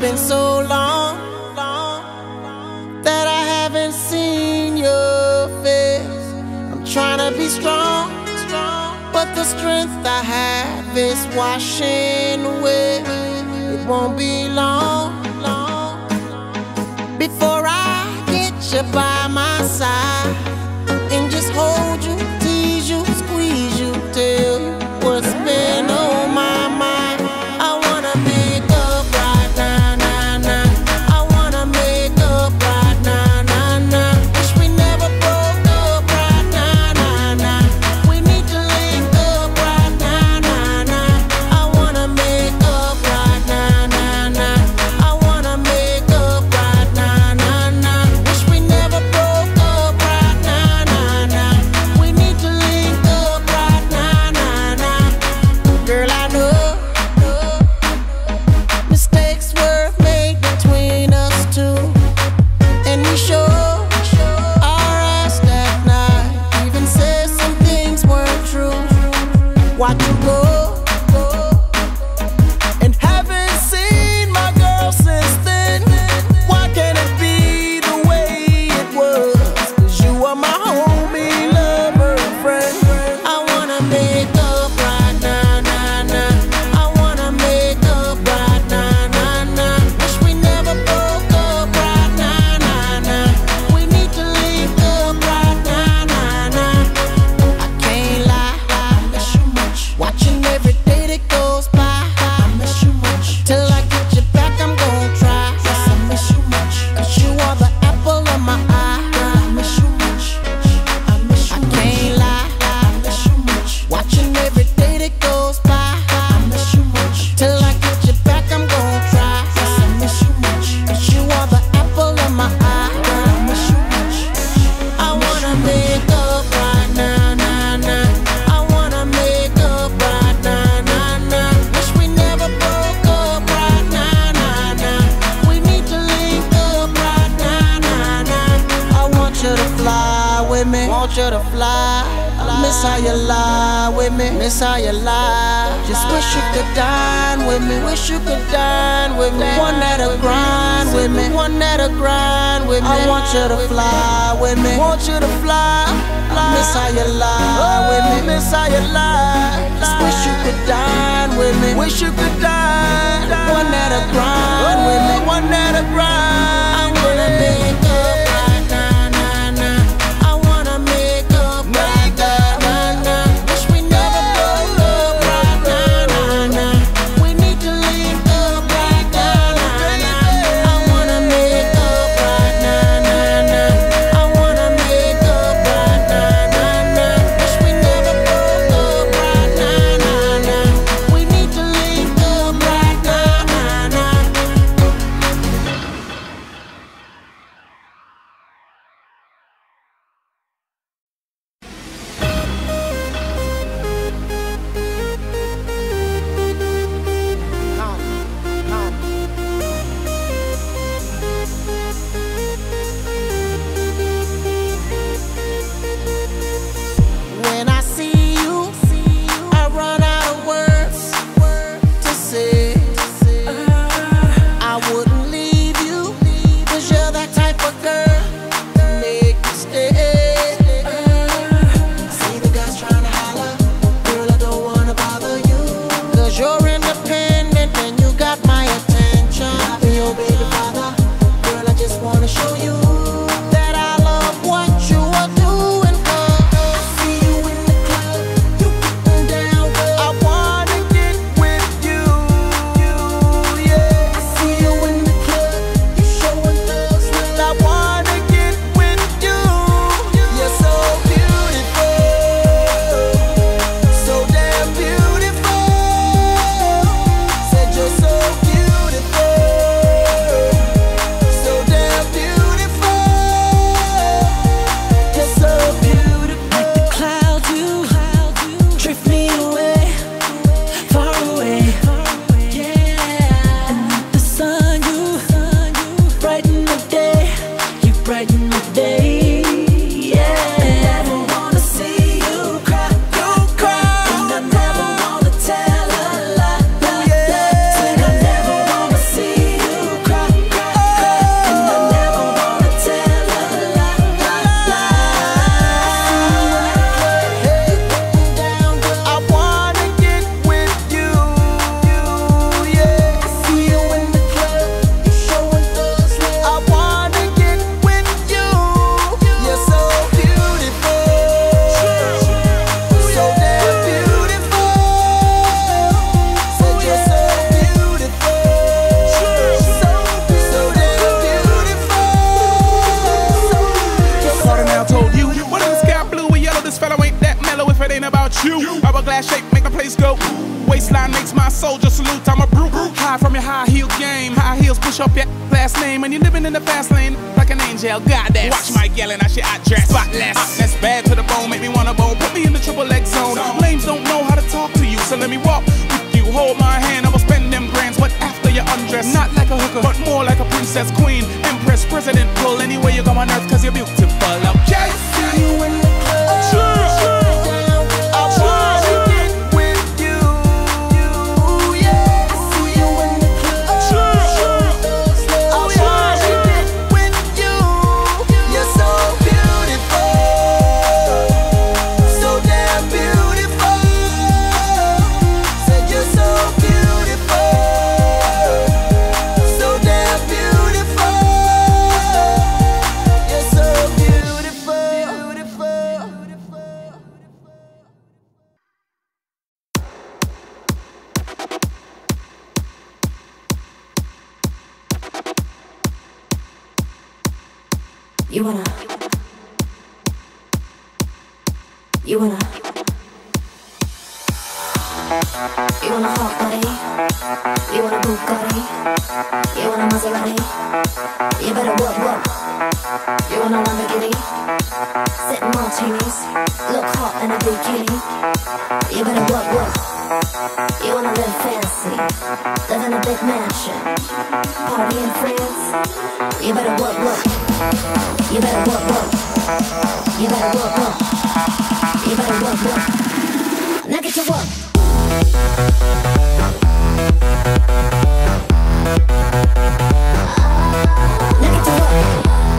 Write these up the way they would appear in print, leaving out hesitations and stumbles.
been so long that I haven't seen your face. I'm trying to be strong, but the strength I have is washing away. It won't be long before I get you by my side and just hold you, tease you, squeeze you, tell you what's been on my mind. I wanna make up right now, nah, nah. I wanna make up right now, nah, nah. Wish we never broke up right now, nah, nah. We need to link up right now, nah, nah. I wanna make up right now, nah, nah. I wanna make up right now, nah, nah. Wish we never broke up right now, nah, nah. We need to link up right now, nah, nah. Girl, I know mistakes were made between us two, and we sure our ass that night even said some things weren't true. Watch you go and haven't seen my girl since then. Why can't it be the way it was? 'Cause you are my homie, lover, and friend. I wanna make up right now, nah, nah. I wanna make up right now, nah, nah. Wish we never broke up right now, nah, nah. We need to link up right now, nah, nah. I can't lie, I miss you much. Watching every day that goes by, I miss you much. Till I get you back, I'm gon' try. Yes, I miss you much. 'Cause you are the apple of my eye. I miss you much. I miss you much. I can't lie, I miss you much. Watching every day that goes by, I miss you much. Till I get you back, I'm gon' try. Yes, I miss you much. 'Cause you are the apple of my eye. I miss you much. I wanna make up right now, nah, nah. I wanna make up right now, nah, nah. Wish we never broke up right now, nah, nah. We need to link up right now, nah, nah. I want you to fly with me, want you to fly. I miss how you lie with me, miss how you lie. Just wish you could dine with me, wish you could dine with me. One that'll grind with me, one that'll grind with me. I want you to fly with me, want you to fly. Miss how you lie with me, miss how you lie. Just wish you could dine with me, wish you could dine. One that'll grind with me, one that'll grind. I wanna make up right now, nah, nah. I wanna make up right now, nah, nah. Wish we never broke up right now, nah, nah. We need to link up right now, nah, nah. I wanna make up right now, nah, nah. I wanna make up right now, nah, nah. Wish we never broke up right now, nah, nah. We need to link up soldier salute, I'm a brute. High from your high heel game. High heels push up your last name. And you're living in the fast lane like an angel goddess. Watch my yelling, I shit I dress spotless. That's bad to the bone, make me wanna bone. Put me in the triple X zone. Lames don't know how to talk to you, so let me walk with you. Hold my hand, I'ma spend them grands. But after you undress, not like a hooker, but more like a princess, queen, empress, president. Pull anywhere you go on earth, cause you're beautiful. Okay? See you in the club. You wanna hot body? You want a Bugatti? You want a Maserati? You better work. You want a Lamborghini? Sitting martinis, look hot in a bikini. You better work. You wanna live fancy, live in a big mansion, party in France. You better work. You better work. You better work. You better work. Now get to work. Now get to work.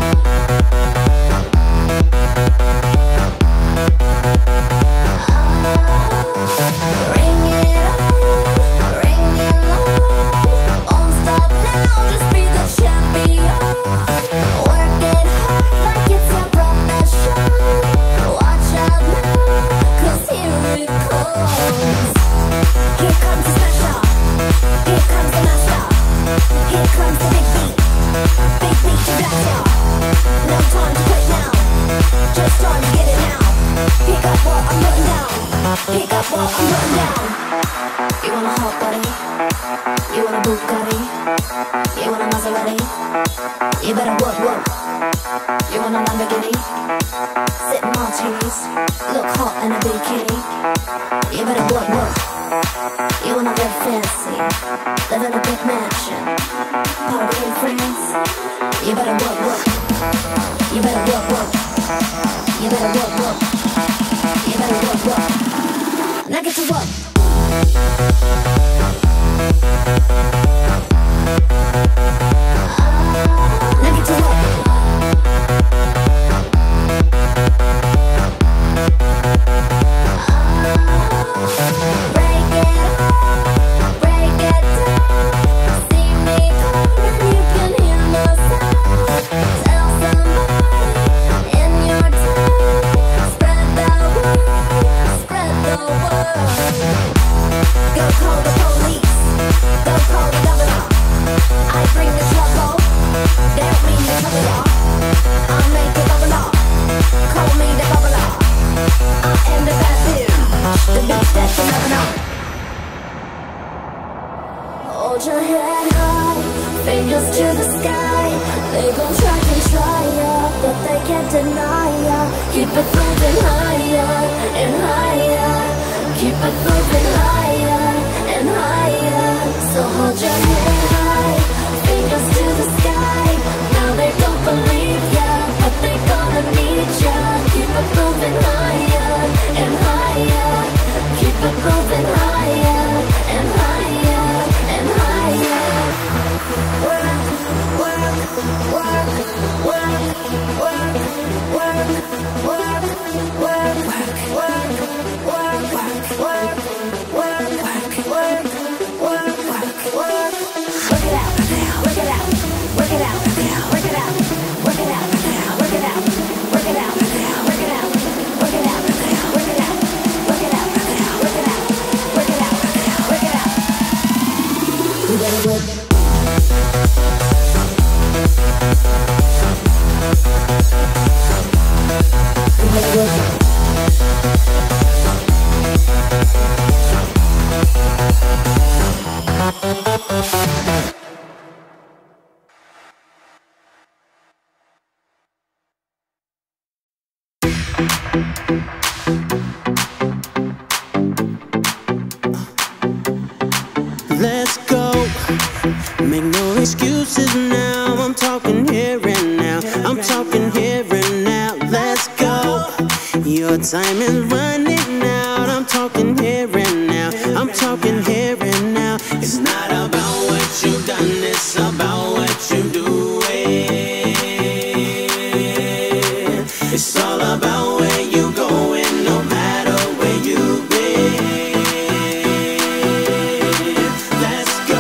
Ring it on, won't stop now, just be the champion. Work it hard like it's your profession. Watch out now, 'cause here it comes. Here comes the smasher, here comes the master, here comes the big beat to blast ya. No time to quit now, just time to get it now. Pick up what I'm putting down, pick up what I'm putting down. You want a hot body? You want a Bugatti? You want a Maserati? You better work. You want a Lamborghini? Sitting martinis, look hot in a bikini. You better work. You wanna live fancy, live in a big mansion, party in France. You better work. You better work. You better work. You better work. Now get to work. Now get to work. Break it down. See me coming, you can hear my sound. Tell somebody in your town. Spread the word. Go call the police. Go call the governor. I bring the trouble. They'll bring the trouble. I'll make it bubble. Call me the bubbler. I am the bad bitch, the bitch that you never know. Hold your head high, fingers to the sky. They gon' try ya, but they can't deny ya. Keep it moving higher and higher. Keep it moving higher and higher. So hold your head high, fingers to the sky. Now they don't believe ya, but they gonna need ya. Keep it moving higher and higher. Keep it moving higher and higher and higher. Work, work, work, work, work, work, work, work, work, work, work, work, work, work, work. Work it out, work it out, work it out, work it out, work it out, work it out, work it out, work it out, work it out, work it out, work it out, work it out, work it out, work it out. You better work. You better work. Let's go. Make no excuses now. I'm talking here and now. I'm talking here and now. Let's go. Your time is running out. I'm talking here and now. I'm talking here and now. It's not about what you've done, it's about what you're doing. It's all about where you're going, no matter where you've been. Let's go.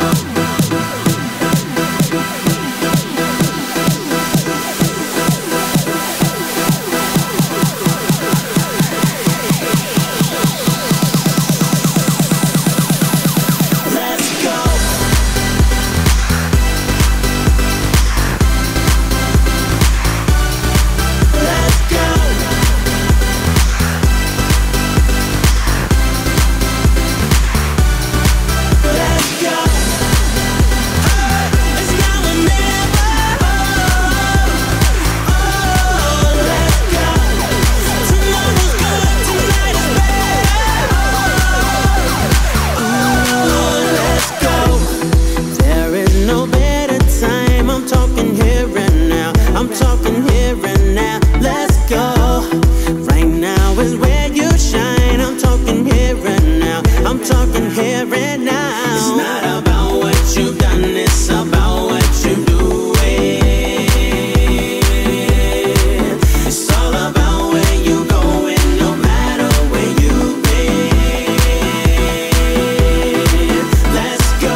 I'm talking here and now. Let's go. Right now is where you shine. I'm talking here and now. I'm talking here and now. It's not about what you've done, it's about what you're doing. It's all about where you're going, no matter where you've been. Let's go.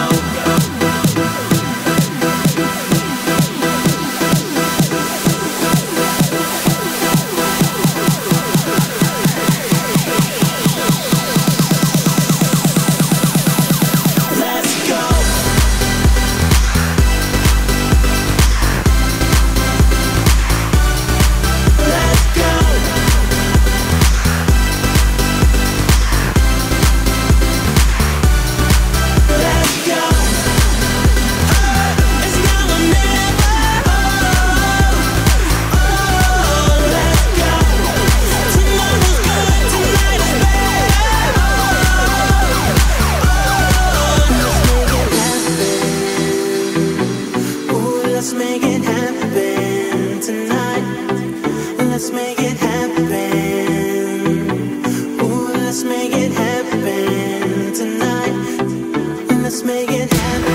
Let's make it happen tonight. Let's make it happen. Ooh, let's make it happen tonight. Let's make it happen.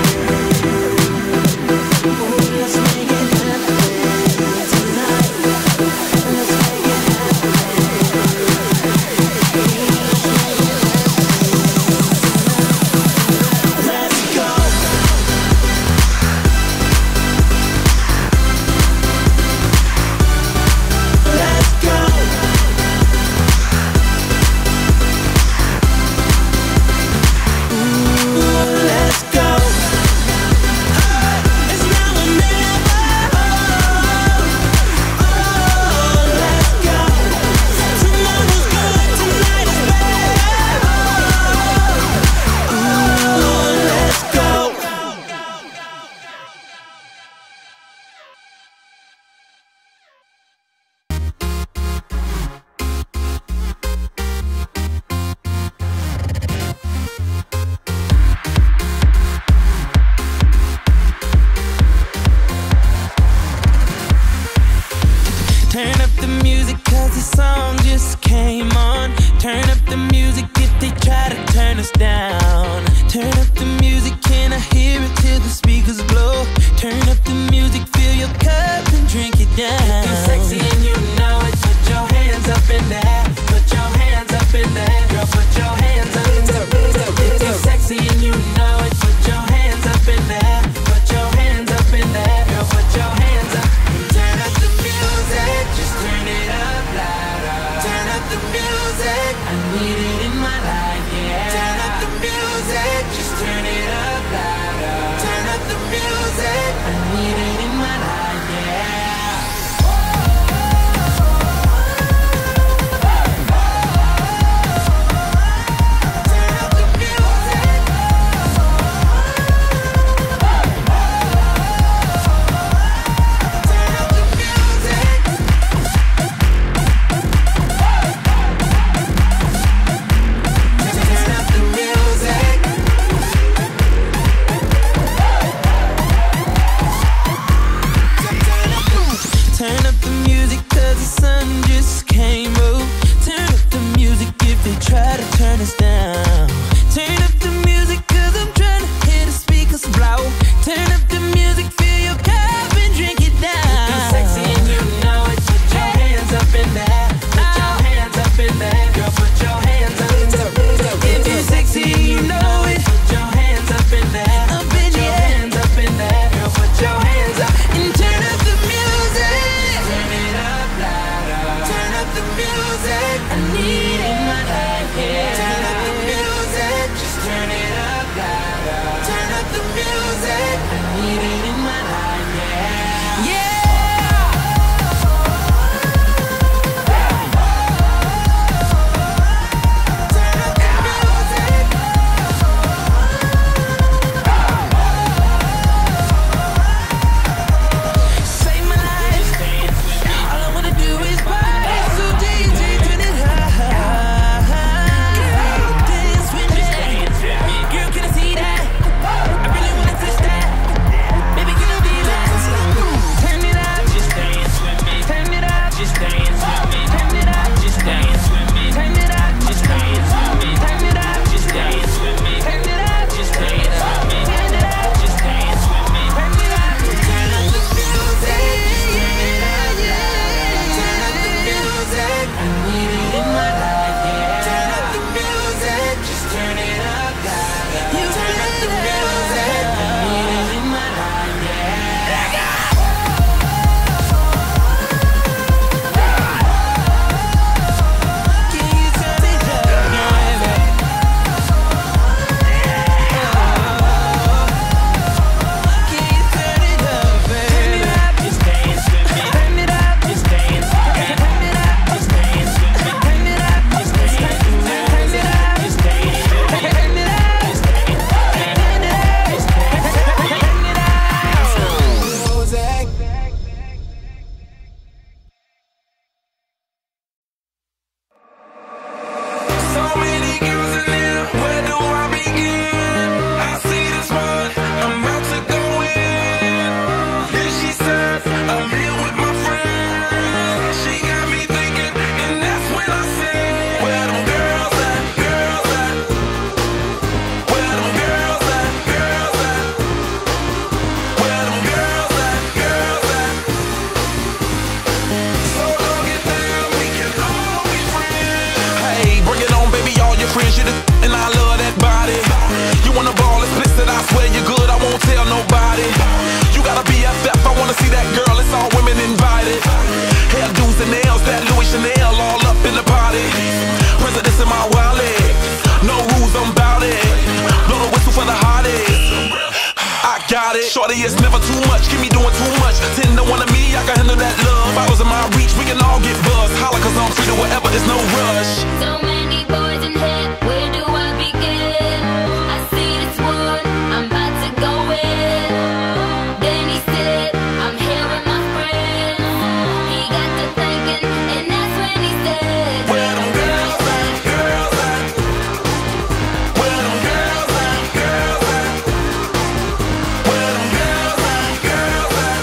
Ooh, let's make it happen tonight. Let's make it happen. Let's go. Turn up the music cause the song just came on. Turn up the music if they try to turn us down. Turn up the music, can I hear it till the speakers blow? Turn up the music, fill your cup and drink it down. If you're sexy and you know it, put your hands up in there. Put your hands up in there. Girl, put your hands up in there. If you're sexy and you know it, put your hands up in there. Put your hands up in there. Girl, put your hands up. Turn up the music, just turn it up louder. Turn up the music, I need it in my life, yeah. Turn up the music, just turn it up louder. Turn up the music. got it. Shorty, it's never too much, keep me doing too much. 10 to 1 of me, I can handle that love. Bottles in my reach, we can all get buzzed. Holla, cause I'm free to whatever, it's no rush. So many boys in here, where do I begin? I see this one, I'm about to go in. Then he said, I'm here with my friend. He got to thinking, and that's when he said, Where them girls at, girls at? Where them girls at, girls at? Where them girls at, girls at?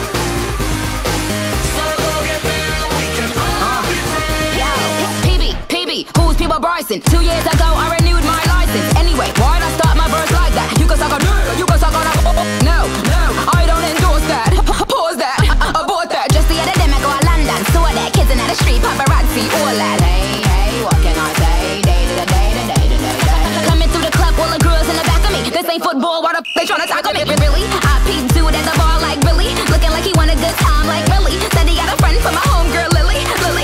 So go get down, we can all be friends. Yo, PB, who's People Bryson? 2 years ago I renewed my license. Anyway, why'd I start my verse like that? You can suck on, you can suck on. No, I don't endorse that. Pause that, abort that. Just the other day I go to London, saw that kids in the street, paparazzi, all that. Hey, what can I say? Day to day. Coming through the club, all the girls in the back of me. This ain't football, why the they tryna tackle me? Really? I peeped dude at the bar like Billy, looking like he want a good time like Billy. Said he got a friend for my homegirl Lily.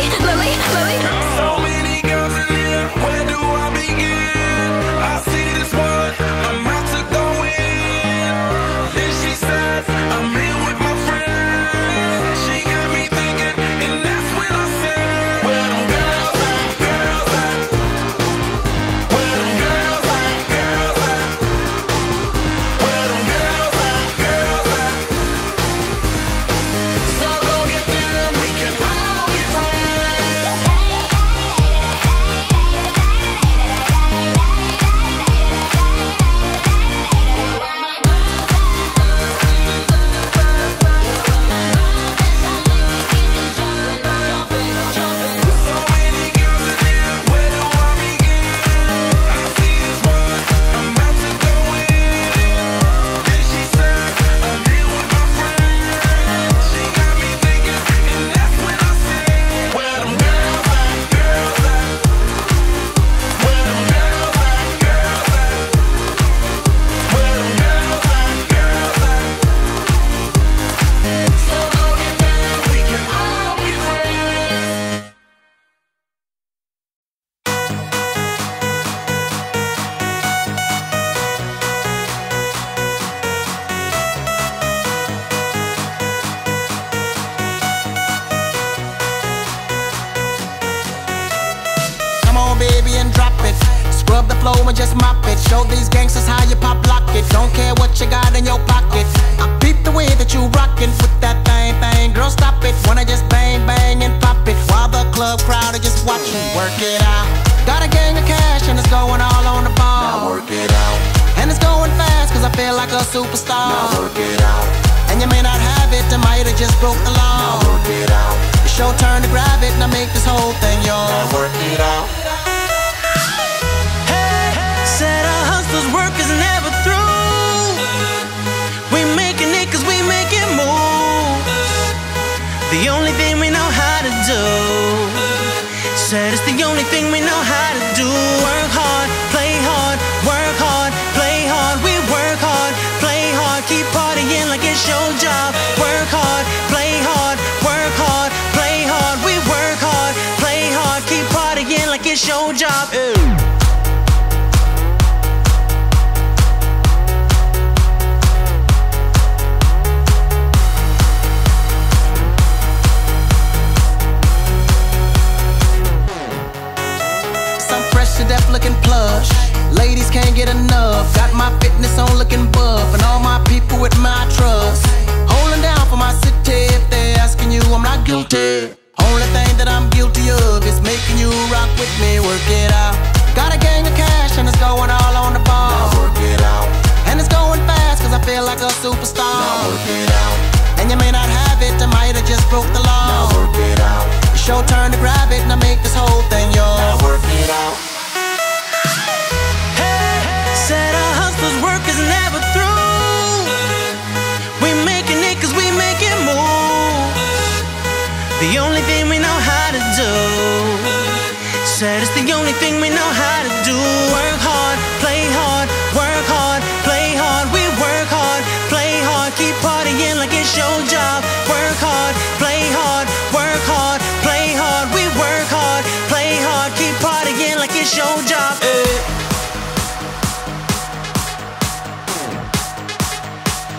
So many girls in here, where do I begin? I see this one, I'm about to go in. Then she says, I'm here with my friend. She got me thinking, and that's when I said, where them girls at, girls at? Where them girls at, girls at? Where them girls at, girls at? So go get them, we can all get friends. So many girls in here, where do I begin? I see this one, I'm about to go in. Then she said, I'm here with my friend. She got me thinking, and that's when I said, where them girls at, girls at? Where them girls at, girls at? Where them girls at, girls at? So go get down, we can all be friends. Come on, baby, and drop it. Scrub the flow and just mop it. Show these gangsters how you pop lock it. Don't care what you got in your pocket. I peep the way that you rockin' with that thing. Girl, stop it. Wanna just bang and pop it while the club crowd are just watching. Work it out. Got a gang of cash and it's going all on the ball. Now work it out, And it's going fast cause I feel like a superstar. now work it out, And you may not have it, I might have just broke the law. now work it out, It's your turn to grab it and I make this whole thing yours. now work it out. Said our hustler's work is never through. We making it cause we making moves. The only thing we know how to do. Said it's the only thing we know how to do. Work hard, play hard, work hard, play hard. We work hard, play hard, keep partying like it's your job. Work hard, play hard, work hard, play hard. We work hard, play hard, keep partying like it's your job. To death looking plush. Ladies can't get enough. Got my fitness on looking buff. And all my people with my trust. Holding down for my city. If they're asking you, I'm not guilty. Only thing that I'm guilty of is making you rock with me. Work it out. Got a gang of cash and it's going all on the ball. Now work it out, And it's going fast cause I feel like a superstar. now work it out, And you may not have it, I might have just broke the law. now work it out, It's your turn to grab it and I make this whole thing yours. now work it out. Said our hustler's work is never through. We making it cause we making moves. The only thing we know how to do. Said it's the only thing we know how to do. Work hard, play hard, work hard, play hard. We work hard, play hard, keep partying like it's your job. Work hard, play hard, work hard, play hard. We work hard, play hard, keep partying like it's your job.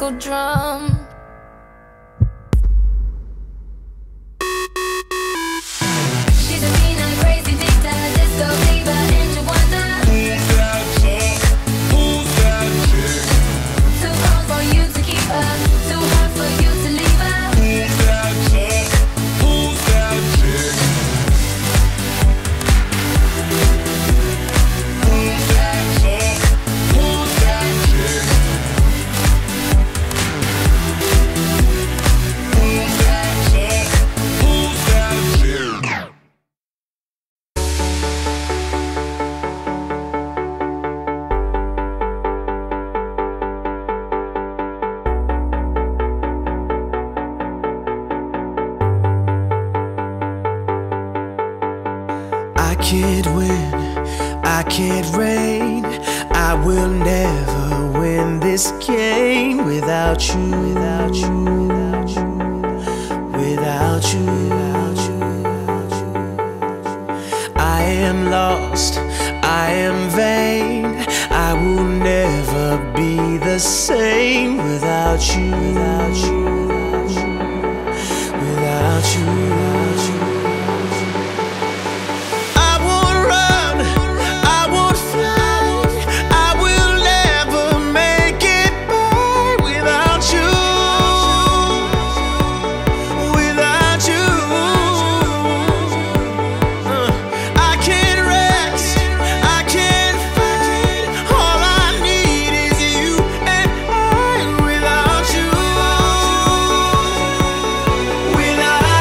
disco drum. She's a mean and crazy dictator, disco diva, and you wonder Who's that chick? Who's that chick? too cold for you to keep her, too hard for you to leave her. Who's that chick? Who's that chick? Who's that chick? Who's that chick? Who's that chick? Who's that chick? I can't win, I can't reign. I will never win this game without you, without you, without you, without you, without you, without you. I am lost, I am vain. I will never be the same without you, without you, without you, without you, without you. I won't run, I won't fly. I will never make it by without you, without you. I can't rest, I can't fight. All I need is you and I without you, without you.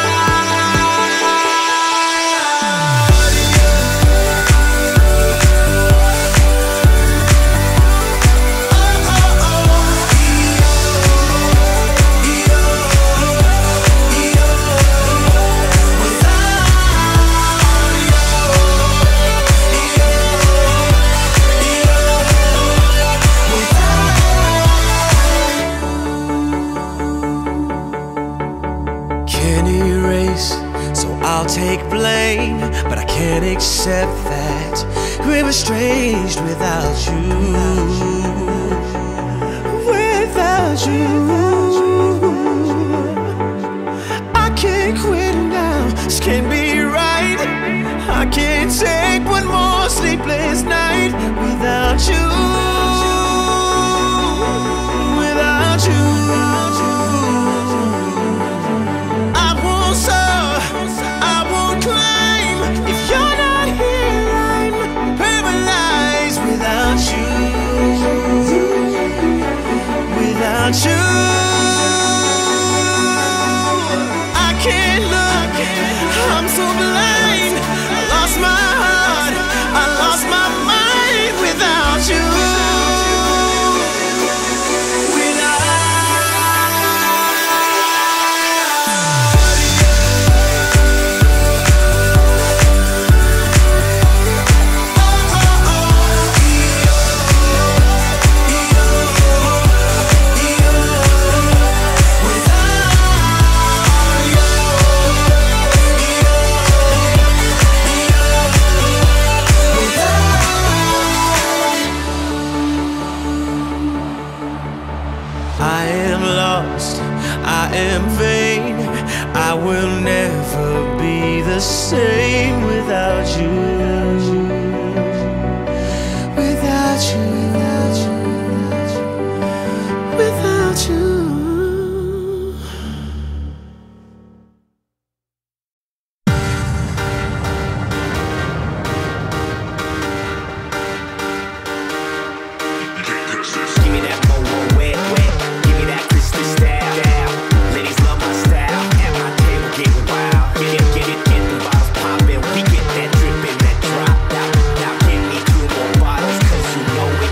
Can't erase, so I'll take blame, but I can't accept that we're estranged without you, without you. I can't quit now, this can't be right. I can't take one more sleepless night without you, without you. I won't soar, I won't climb. If you're not here, I'm paralyzed without you, without you. I can't look, I'm so blind. I lost my heart, I lost my mind without you, I am lost, I am vain. I will never be the same without you, without you, without you, without you. Give me that mo wet, wet. Give me that Christmas style. Ladies love my style. At my table, get wild. Get the bottles poppin'. We get that drip and that drop. Now, give me 2 more bottles, 'cause you know it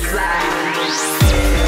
fly.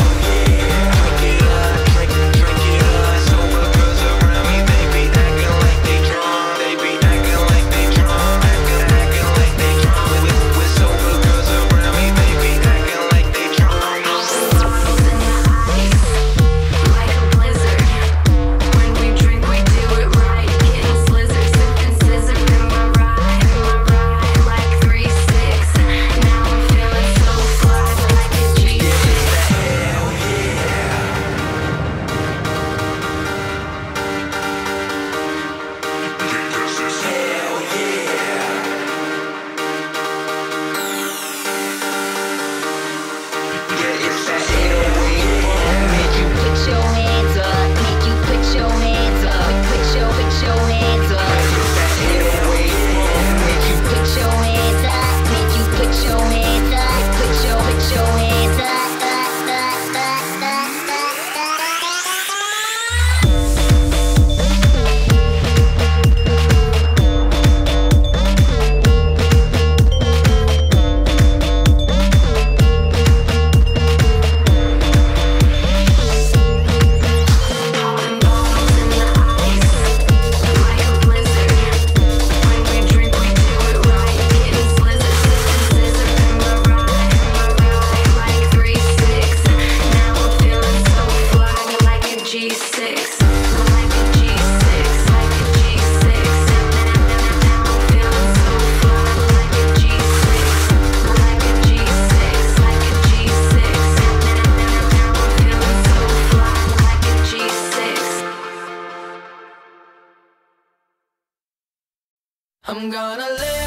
I'm gonna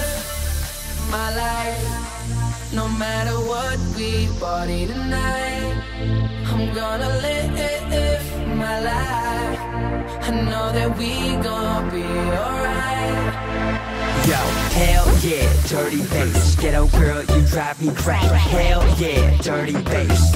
live my life, no matter what we party tonight. I'm gonna live my life, I know that we gon' be alright. Yo, hell yeah, dirty bass. Ghetto girl, you drive me crazy. Hell yeah, dirty bass.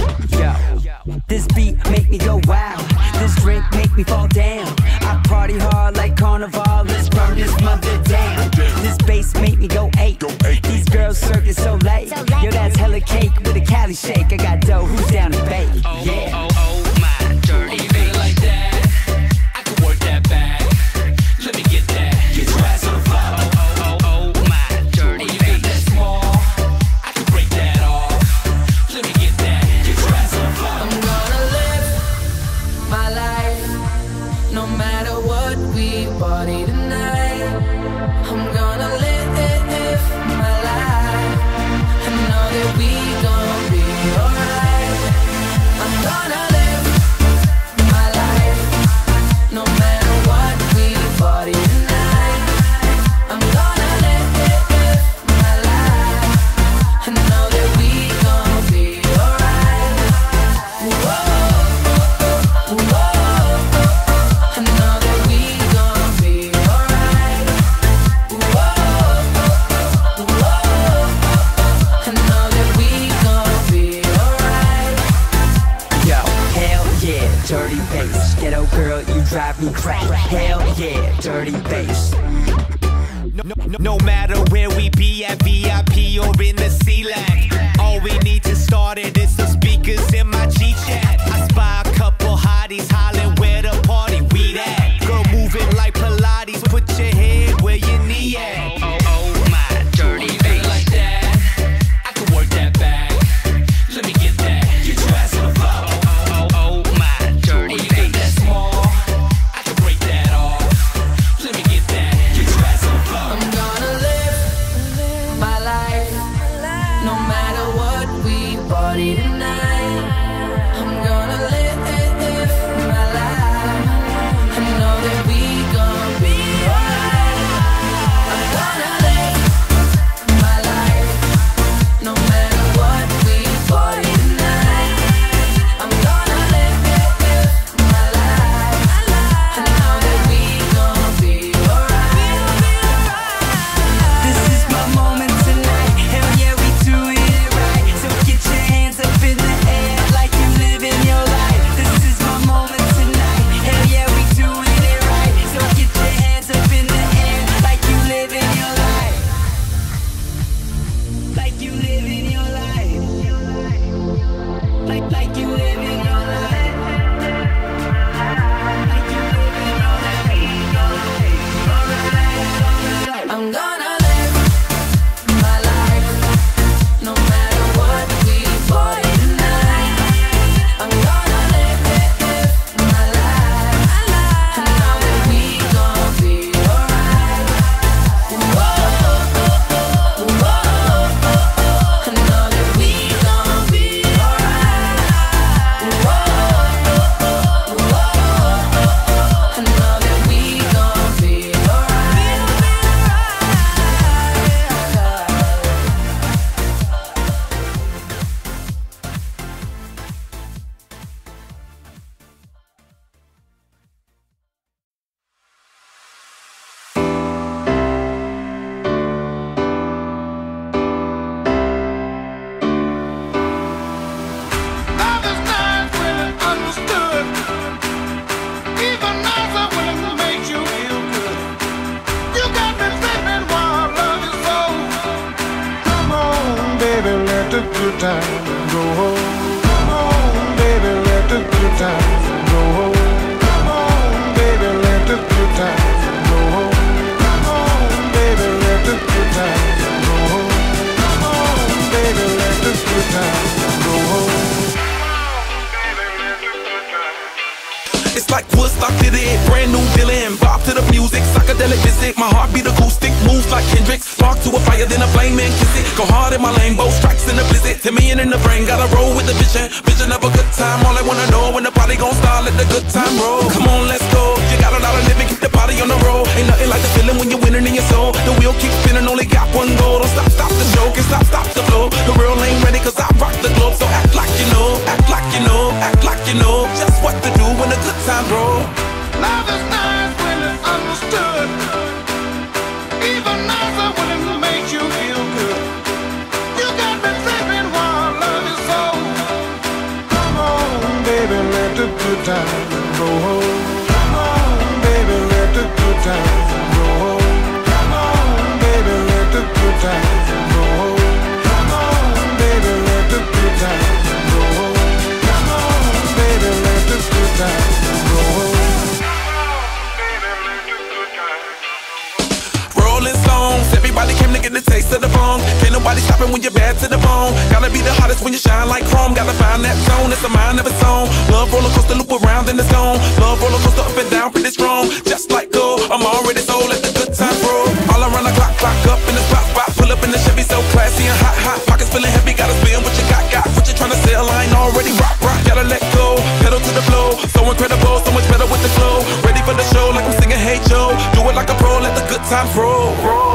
Yo, this beat make me go wild. This drink make me fall down. I party hard like carnival. Let's burn this mother down. This bass make me go eight. These girls circling so late. Yo, that's hella cake with a Cali shake. I got dough, who's down to bake? Yeah. Oh, my dirty bass. Like that, I can work that back. Let me get that. Get your ass on the floor. Oh, my dirty bass. That small, I can break that off. Let me get that. Get your ass on the floor. I'm gonna live my life, no matter what we party tonight. I'm gonna live my life, I know that we gon' be alright. I'm gonna live my life, no matter what we party tonight. I'm gonna live my life, I know that we gon' be alright. Whoa, whoa, I know that we gon' be alright. Whoa, whoa, I know that we gon' be alright. Yo, hell yeah, dirty bass. Ghetto girl, you drive me crazy. Hell yeah, dirty bass. No matter where we be at VIP or in the C-Lac, all we need to start it is the speakers in my G-Chat. I spy a couple hotties hollering where the party we at. Girl moving like Pilates, put your head where your knee at. Oh, my dirty bass. Like that, I can work that back. Let me get that. Get your ass on the floor. Oh, my dirty bass. That small, I can break that off. Let me get that. Get your ass on the floor. I'm gonna live my life, no matter what we party tonight. I'm gonna live my life, I know that we gon' be alright. I'm gonna live my life, no matter what we party tonight. I'm gonna live my life, I know that we gon' be alright. This is my moment tonight. Hell yeah, we doing it right. So get your hands up in the air like you living your life. This is my moment tonight. Hell yeah, we doing it right. So get your hands up in the air like you living your life. Like you living your life. like you living your life. Like you living your life. I'm gonna live my life, no matter what we party tonight. I'm gonna live my life, and know that we gon' be alright. Whoa, whoa, I know that we gon' be alright. Whoa, whoa, I know that we gon' be alright. Love is nice when it's understood. Even nicer when it makes you feel good. You got me slipping while love is so. Come on, baby, let the good times go home. Come on, baby, let the good times go home. Come on, baby, let the good times go home. Come on, baby, let the good times go home. Come on, baby, let the good times go home. It's like Woodstock did it, brand new Dylan, bop to the music, psychedelic visit. My heart beat acoustic, moves like Hendrix. Spark to a fire, then a flame and kiss it. Go hard in my lane, both strikes in the blizzard. Timmy in the brain, gotta roll with the vision. Vision of a good time, all I wanna know when the party gon' start, let the good time roll. Come on, let's go. You got a lot of living, keep the party on the road. Ain't nothing like the feeling when you're winning in your soul. The wheel keeps spinning, only got one goal. Don't stop, stop the show, can't stop, stop the flow. The real ain't ready, cause I rock the globe. So act like you know, act like you know, act like you know just what to do when the good time roll. Love is nice when it's understood. Even nicer when it makes you feel good. You got me slipping while love is so. Come on, baby, let the good times go home. Come on, baby, let the good times go home. Come on, baby, let the good times go home. Come on, baby, let the good times go home. Come on, baby, let the good times go home. Rolling Stones, everybody came to get the taste of the bone. Can't nobody stop it when you're bad to the bone. Gotta be the hottest when you shine like chrome. Gotta find that zone, it's a mind of its own. Love roller coaster, loop around in the zone. Love roller coaster up and down, pretty strong. Just like gold, I'm already sold, let the good time roll. All around the clock, clock up in the spot, spot. Pull up in the Chevy, so classy and hot, hot. Pockets feeling heavy, gotta spin what you got. What you tryna sell, I ain't already rock, rock. Gotta let go, pedal to the flow. So incredible, so much better with the flow. Ready for the show, like I'm singing Hey Joe. Do it like a pro, let the good times roll.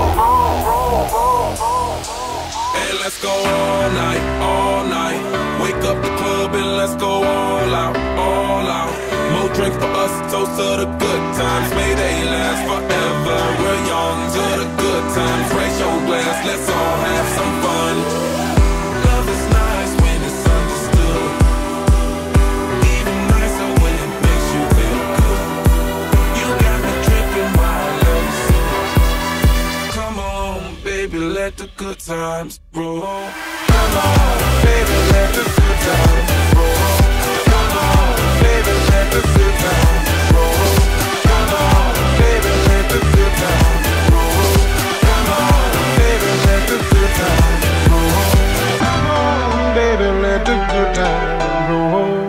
Hey, let's go all night, all night. Wake up the club and let's go all out, all out. More drinks for us, toast to the good times. May they last forever. We're young to the good times. Raise your glass, let's all have some fun. Love is nice when it's understood. Even nicer when it makes you feel good. You got me dripping while love is so. Come on, baby, let the good times roll. Come on, baby, let the good times roll. Come on, baby, let the good times roll. Come on, baby, let the good times roll. Come on, baby, let the good times roll. Come on, baby, let the good times roll.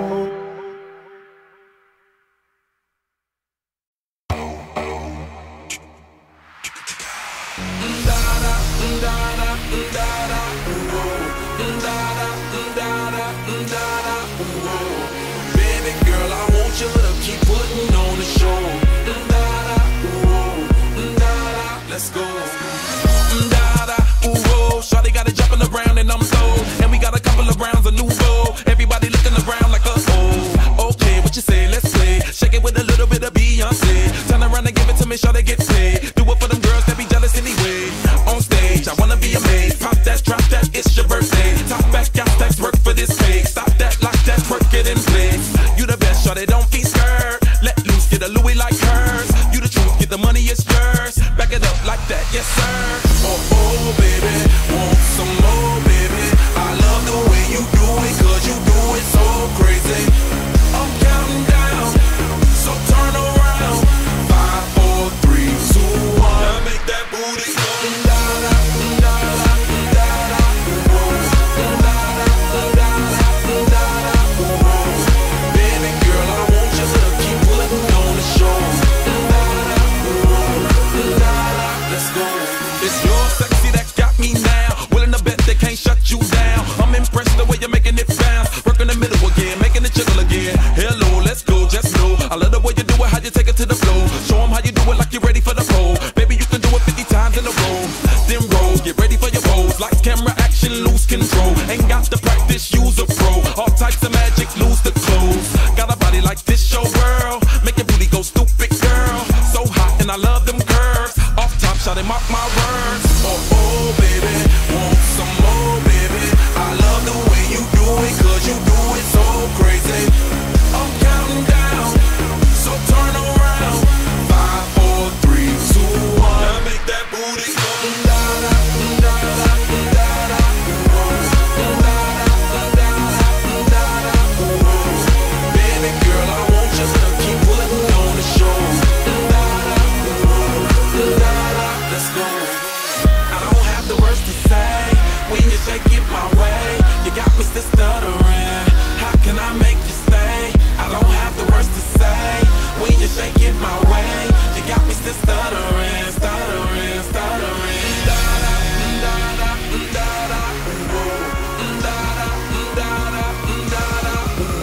Baby girl, I want you to keep putting on the show. Let's go. Shawty got it jumping around and I'm sold. And we got a couple of rounds of Nouveau. Everybody have to practice, use a pro. All types of magic, lose the clothes. Got a body like this, show world. Make your booty go stupid, girl. So hot and I love them curves. Off top, shout it, mark my words. Oh, oh, baby, want some more, baby. I love the way you do it, cause you do it so crazy. I'm counting down, so turn around. 5, 4, 3, 2, 1. Now make that booty go da-da, da-da, da-da, da-da, baby girl, I want you to keep putting on the show. Let's go. I don't have the words to say when you shake it my way. You got me still stuttering. How can I make you stay? I don't have the words to say when you shake it my way. You got me still stuttering, stuttering, stuttering. Da-da, da-da, da-da, whoa. Da-da, da-da, da-da,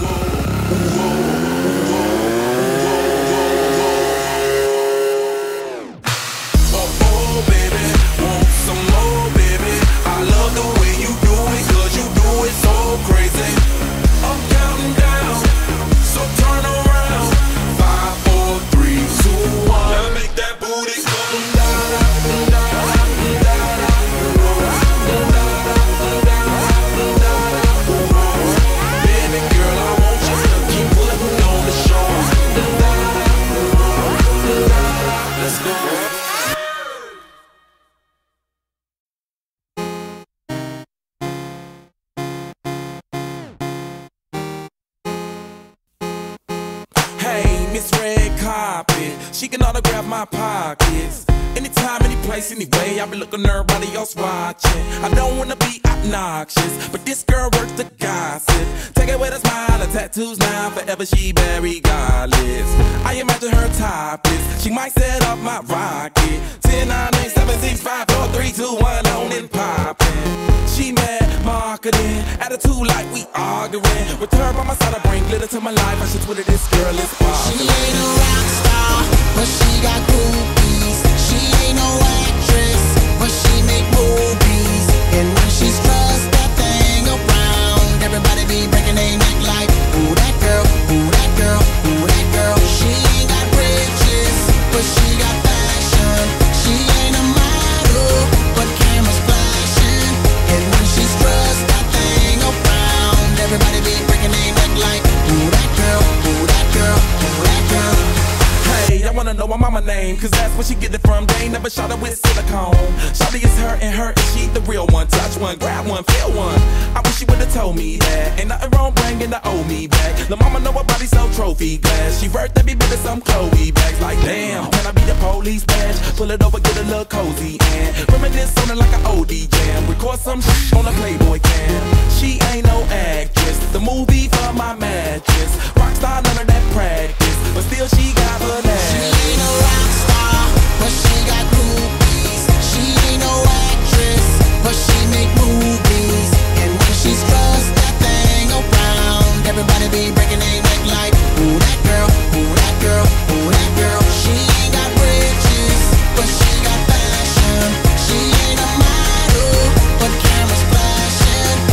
oh, oh, baby, want some more, baby. I love the way you do it, cause you do it so crazy. I'm counting down, so turn around. 5, 4, 3, 2, 1. Now make that booty go da-da, da-da, da-da, baby girl, I want you to keep putting on the show. Let's go. Hey, Miss Red Carpet, she can autograph my pockets. Anytime, any place, anyway, I be looking everybody else watching. I don't wanna be obnoxious, but this girl works the gossip. Take it with a smile, her tattoos now, forever she very godless. I imagine her topless, she might set up my rocket. 10, 9, 8, 7, 6, 5, 4, 3, 2, 1, on and poppin'. She mad marketing, attitude like we arguing. With her by my side, I bring glitter to my life. I should Twitter this girl is poppin'. She ain't a rock star, but she got groupies. She ain't no actress, but she make movies. And when she's stressed that thing around, everybody be breaking their neck like, ooh, that girl, ooh, that girl, ooh, that girl. She ain't got riches, but she got fashion. She ain't a model, but cameras flashing. And when she's stressed that thing around, everybody be breaking their neck like, ooh, that girl, ooh, that girl, ooh, that girl. Hey, I wanna know my mama name, cause that's where she get it from. They ain't never shot her with silicone. Shawty is her and her, and she the real one. Touch one, grab one, feel one. I wish she would've told me that. Ain't nothing wrong bringing the owe me back. The mama know her body so trophy glass. She worth every bit of some Chloe bags. Like damn, can I be the police badge? Pull it over, get a little cozy and reminisce on it like an OD jam. Record some shit on a Playboy cam. She ain't no actress, the movie for my mattress. Rockstar, none of that practice, but still she got her She ass. ain't a rock star, but she got groupies. She ain't no actress, but she make movies. And when she's stressed that thing around, everybody be breaking their neck like, ooh, that girl, ooh, that girl, ooh, that girl. She ain't got riches, but she got fashion. She ain't a model, but cameras flashing.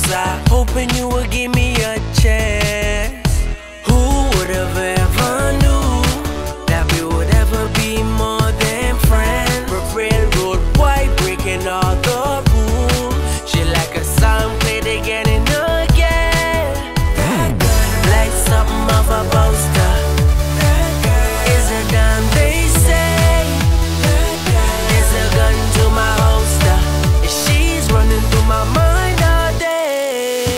closer, hoping you would give me a chance. Who would have ever knew that we would ever be more than friends? We're railroad white, breaking all the rules. She like a song played again and again. Like something of a poster. Is a gun, they say. Is a gun to my holster. And she's running through my mind all day.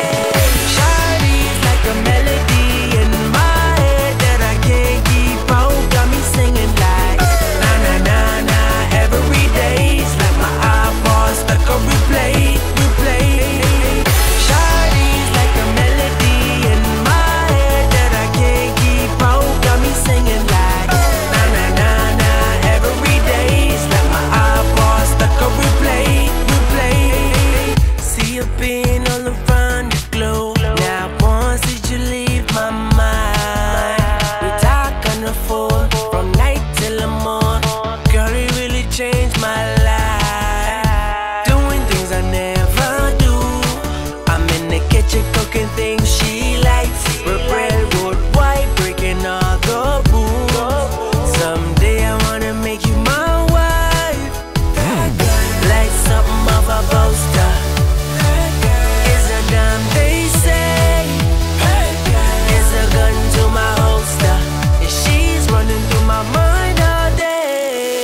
Shawty's like a melody in my head that I can't keep out. Got me singing like na na na na every day. It's like my iPod stuck on replay, replay. Shawty's like a melody in my head that I can't keep out. Got me singing like na na na na every day. It's like my iPod stuck on replay, replay. See you being all around the globe. Now once did you leave my mind? We talk on the phone from night till the morn. Girl, it really changed my life. Doing things I never do. I'm in the kitchen cooking things she likes. We're railroad white, breaking all the rules. Someday I wanna make you my wife. Like something of a poster. Is a dime, they say. Is a gun to my holster. And she's running through my mind all day.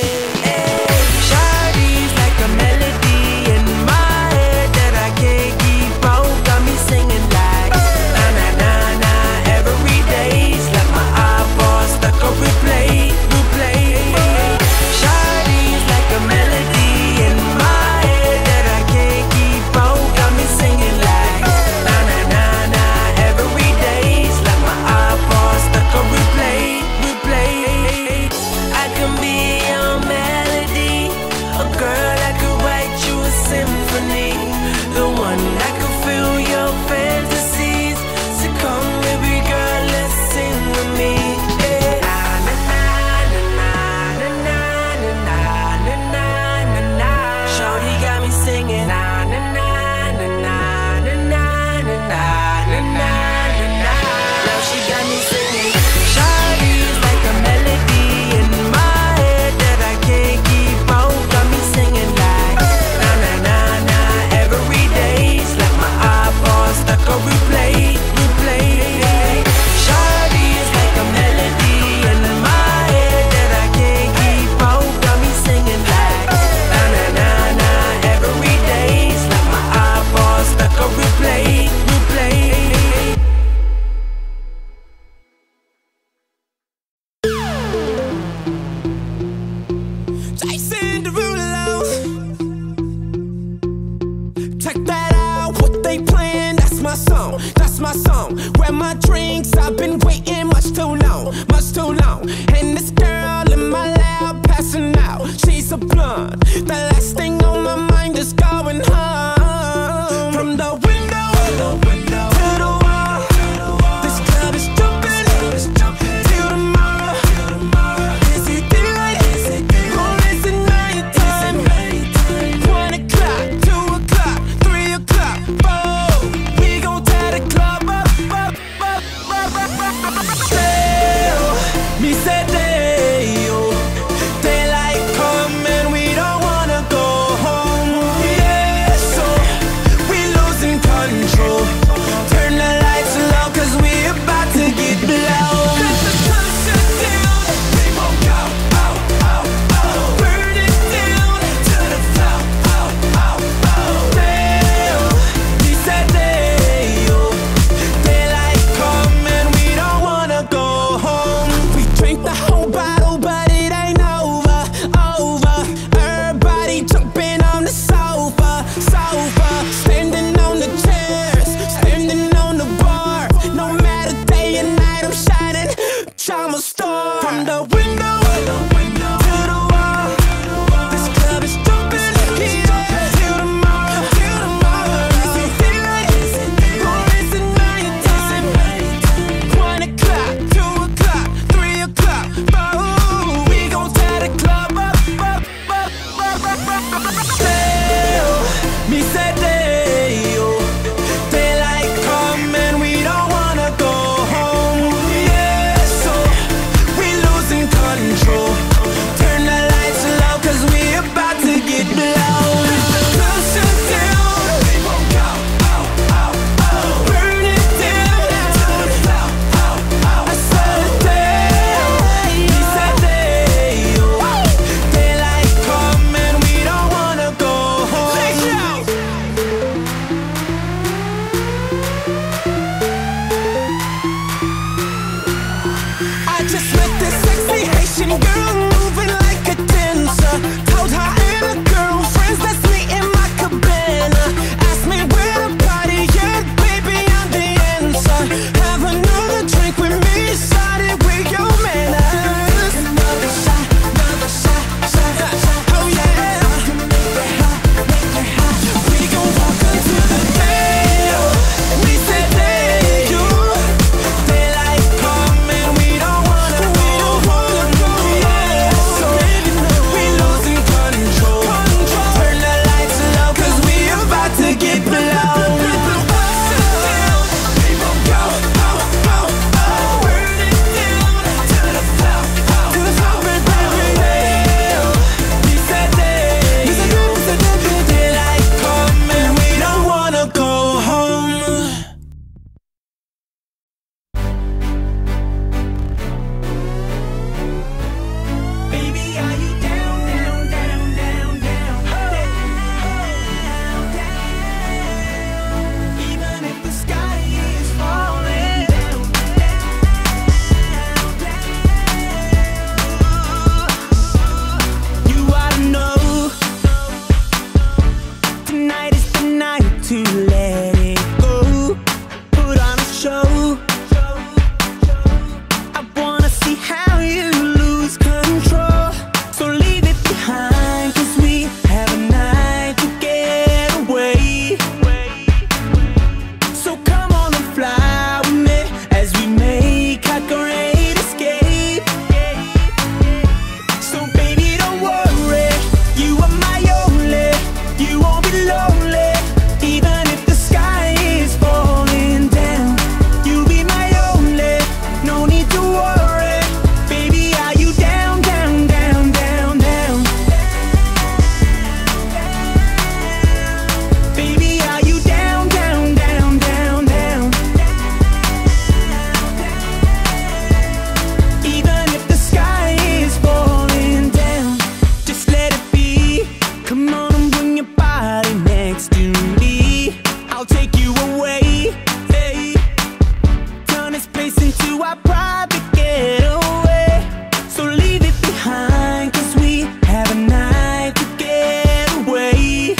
Shawty's like a melody in my head that I can't keep out. Got me singing like na na na na every day. It's like my iPod stuck on replay, replay. Shawty's like a melody in my head that I can't keep out. Got me singing like na na na na every day. It's like my iPod stuck on replay, replay. I can be your melody, a girl that could write you a symphony, the one that could fill your fantasies. So come, baby girl, let's sing with me. Yeah. Na na na na na na na na na na na. Shorty got me singing na na na na na na na na na na na. Now she got me singing. Shawty's like a melody in my head that I can't keep out. Got me singing like na na na na every day. It's like my iPod stuck on replay, replay. Shawty's like a melody in my head that I can't keep out. Got me singing like na na na na every day. It's like my iPod stuck on replay, replay. Jason Derulo. Check that out, what they playing, that's my song, that's my song. Grab my drinks, I've been waiting much too long, much too long. And this girl in my lap passing out, she's a blonde. The last thing on my mind is going home. From the window to the wall, this club is jumping till tomorrow. Is it daylight or is it nighttime? 1 o'clock, 2 o'clock, 3 o'clock, 4. We gon' tear the club up, up, up, up, up, up, up. Dale, me say Dale, daylight come and we don't wanna go home. Yeah, so we losing to our private getaway. So leave it behind, 'cause we have a night to get away.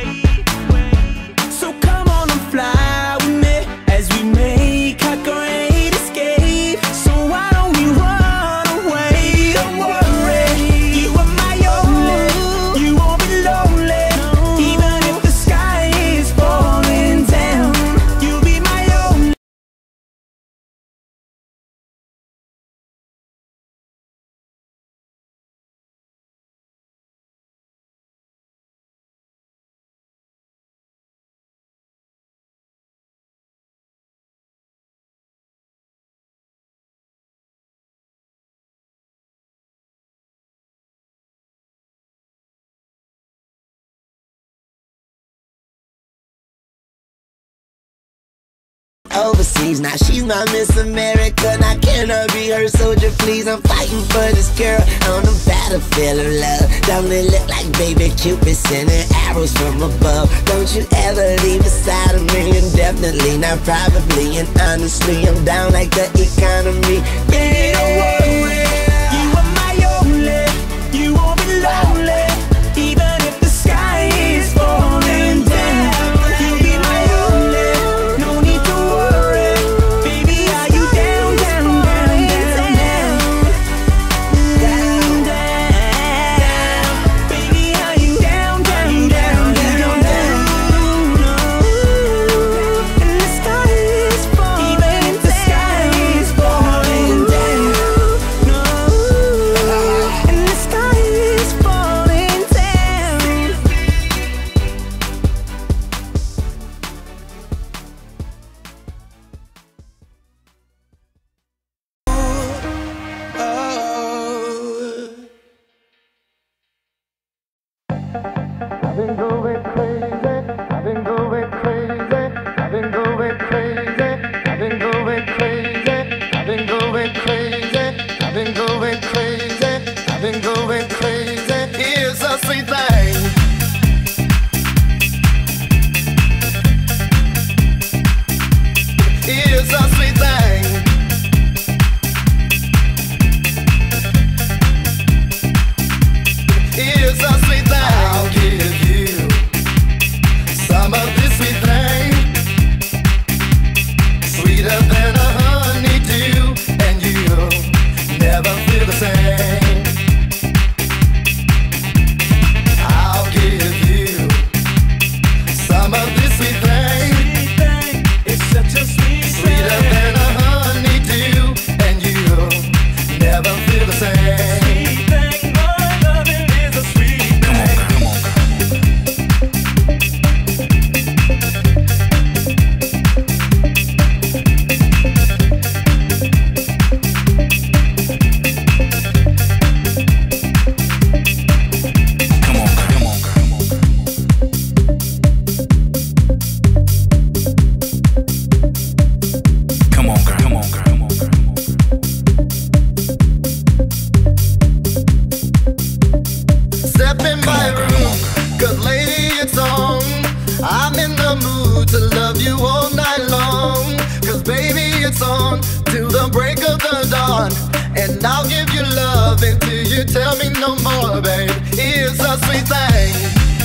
So come on and fly with me as we make our great escape. So why don't we run away? Don't worry, you are my only. You won't be lonely, even if the sky is falling down. You'll be my only. Overseas, now she's my Miss America. Now can I be her soldier, please? I'm fighting for this girl on the battlefield of love. Don't it look like baby Cupid sending arrows from above? Don't you ever leave beside of me, indefinitely, not probably. And honestly, I'm down like the economy. Baby, don't worry, You are my only. You won't be lonely, even if the sky is falling down. You'll be my only. No need to worry, baby. Are you down, down, down, down, down, down, down? Baby, are you down, down, down, down, down? And the sky is falling, even if the sky is falling down. And the sky is falling down. I've been going crazy, I've been going crazy, I've been going crazy, I've been going crazy, I've been going crazy, I've been going crazy, I've been going crazy. Here's a sweet thing. Here's a sweet thing. Here's a sweet thing. I'll give you some of this sweet thing, sweeter than a honeydew, and you'll never feel the same. I'll give you some of this sweet thing. It's such a sweet Sweeter than a honeydew, and you'll never feel the same. sweet thing. My loving is a sweet thing. Step in my room, 'cause lady, it's on. I'm in the mood to love you all night long. 'Cause baby, it's on till the break of the dawn. And I'll give you love until you tell me no more, babe. Here's a sweet thing.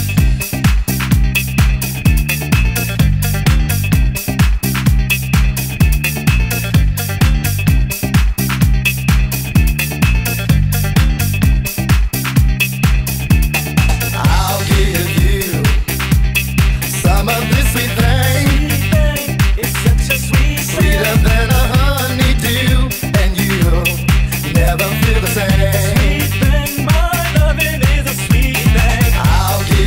I'll give you some of this sweet thing, It's such a sweet sweeter than a honeydew, and you'll never feel the same. thing. My loving is a sweet thing. I'll give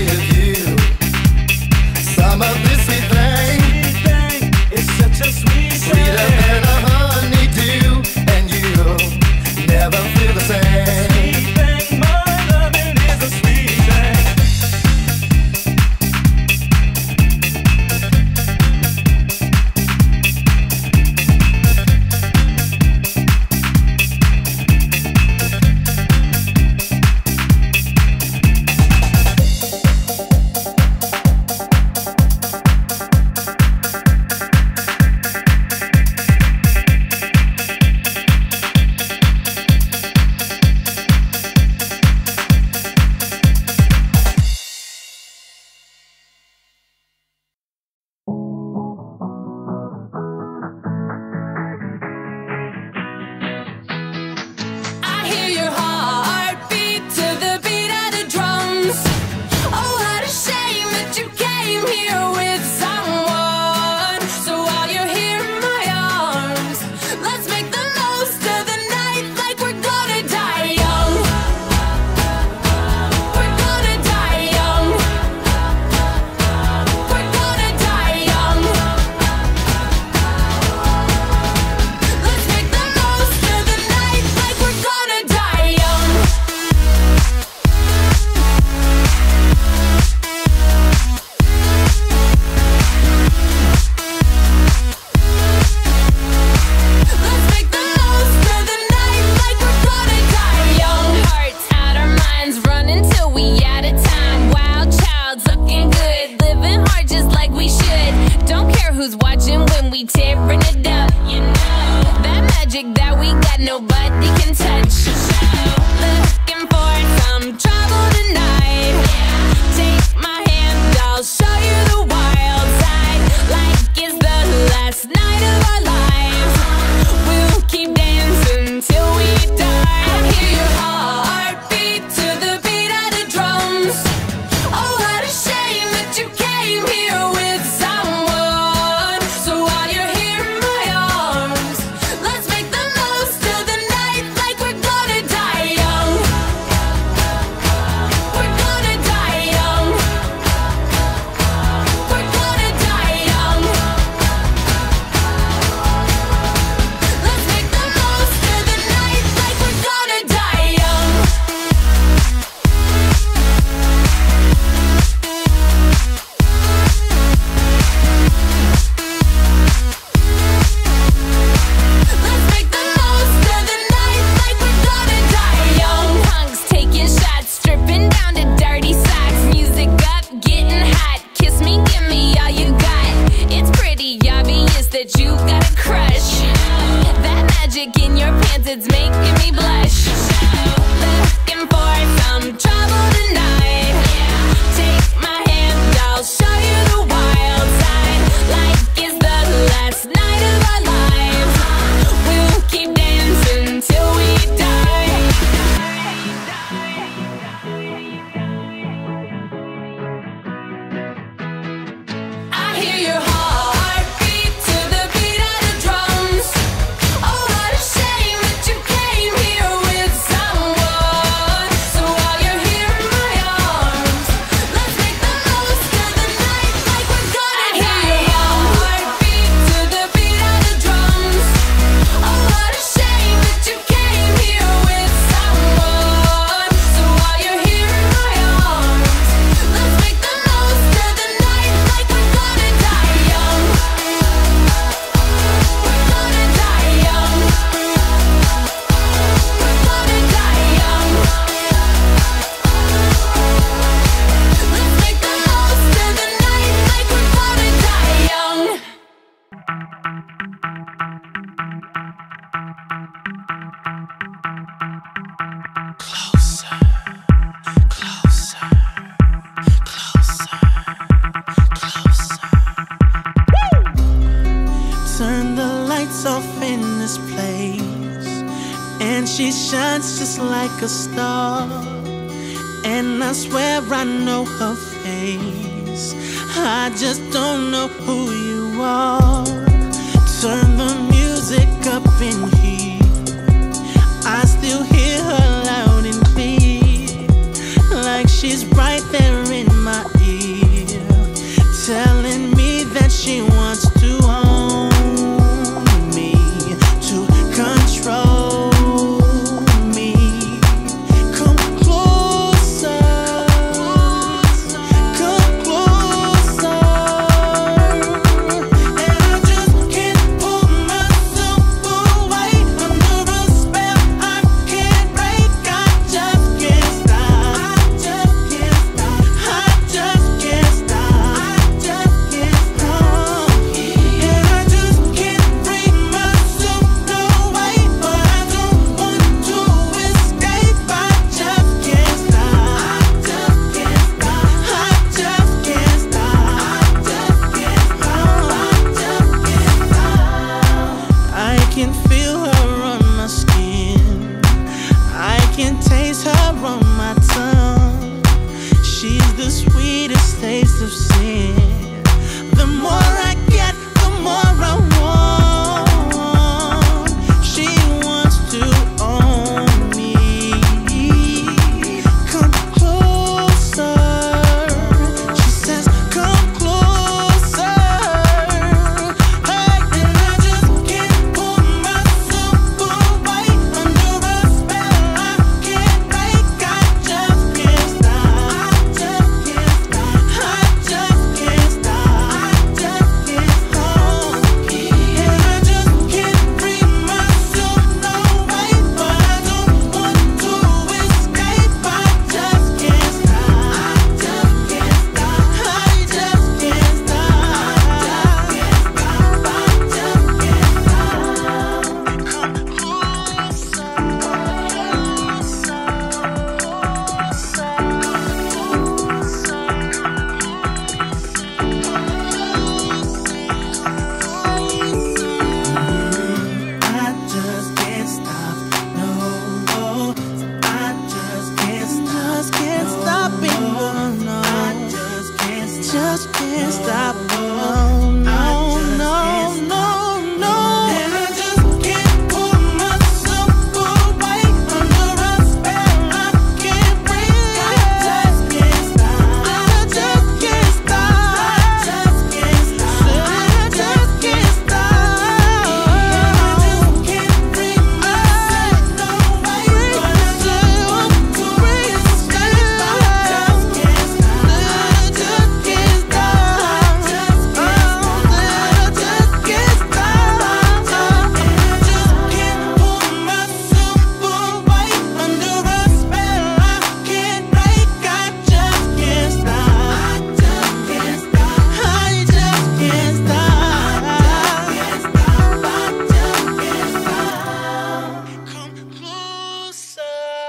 in this place, and she shines just like a star. And I swear I know her face, I just don't know who you are. Turn the music up in here, I still hear her loud and clear, like she's right there in my ear, telling me that she wants to own me, to control me. Come closer, come closer. And I just can't pull myself away under a spell I can't break. I just can't stop. I just can't stop. I just can't stop. I just can't stop. And I just can't free myself away, but I don't want to escape. I just can't stop. I just can't stop. I just can't stop. I just can't stop. I just can't stop. I can feel her on my skin, I can taste her on my tongue. She's the sweetest taste of sin. The more I get, the more I want. She wants to own me. Come closer. She says, come closer. Hey, and I just can't pull myself away under a spell I can't break. I just can't stop. I just can't stop. I just can't stop. I just can't stop. And I just can't free myself away, but I don't want to escape. I just can't stop. I just can't stop. I just can't stop. I just can't stop. Come I just can't stop, no. I just can't stop, it, no. I just can't stop, no, no, no, no. And I just can't pull myself away under a spell I can't break. I just can't stop. I just can't stop. I just can't stop. I just can't stop. And I just can't free myself away, but I just want to escape. I just can't stop. I just can't stop. I just can't stop. I just can't stop. And I just can't pull myself away under a spell I can't break. I just can't stop. I just can't stop. I just can't stop. I just can't stop. Come closer.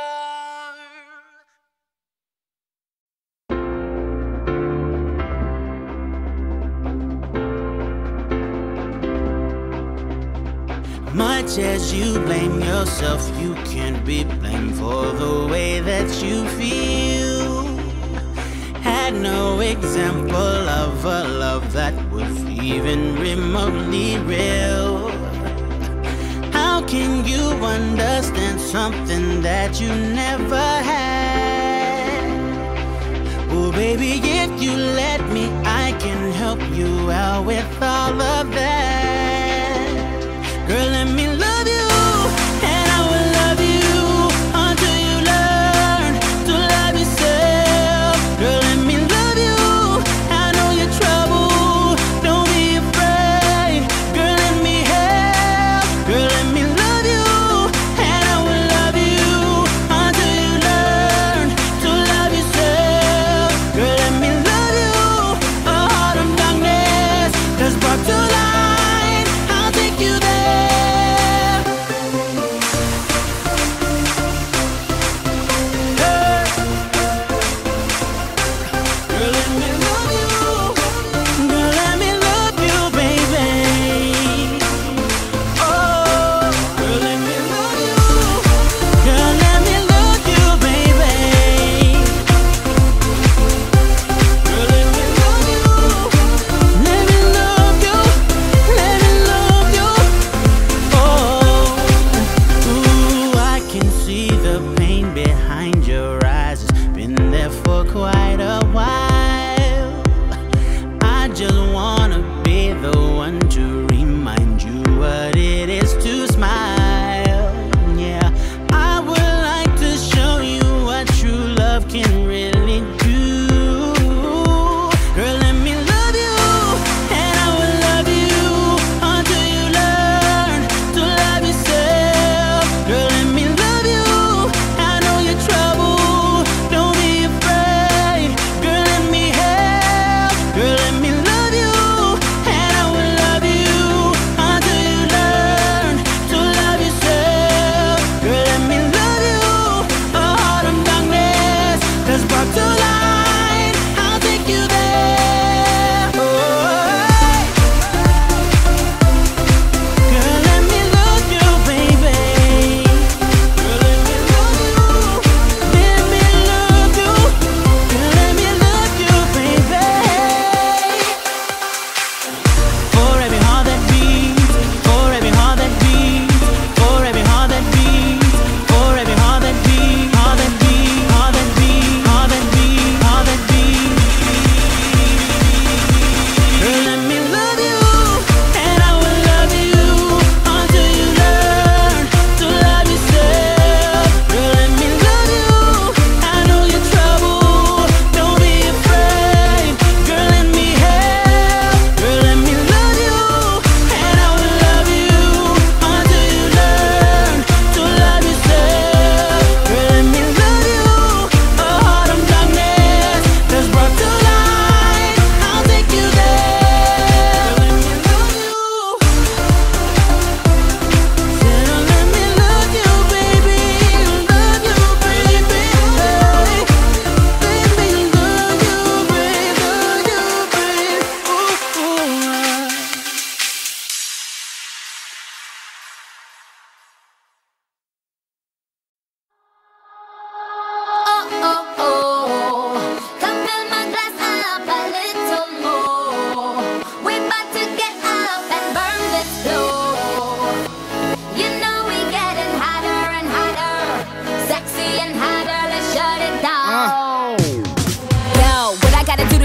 Much as you blame yourself, you can't be blamed for the way that you feel. Had no example of a love that was even remotely real. How can you understand something that you never had? Oh baby, if you let me, I can help you out with all of that. Girl, let me love you, and I will love you until you learn to love yourself. Girl, let me love you, I know your trouble, don't be afraid. Girl, let me help. Girl, let me love you, and I will love you until you learn to love yourself. Girl, let me love you, a heart of darkness that's brought to light.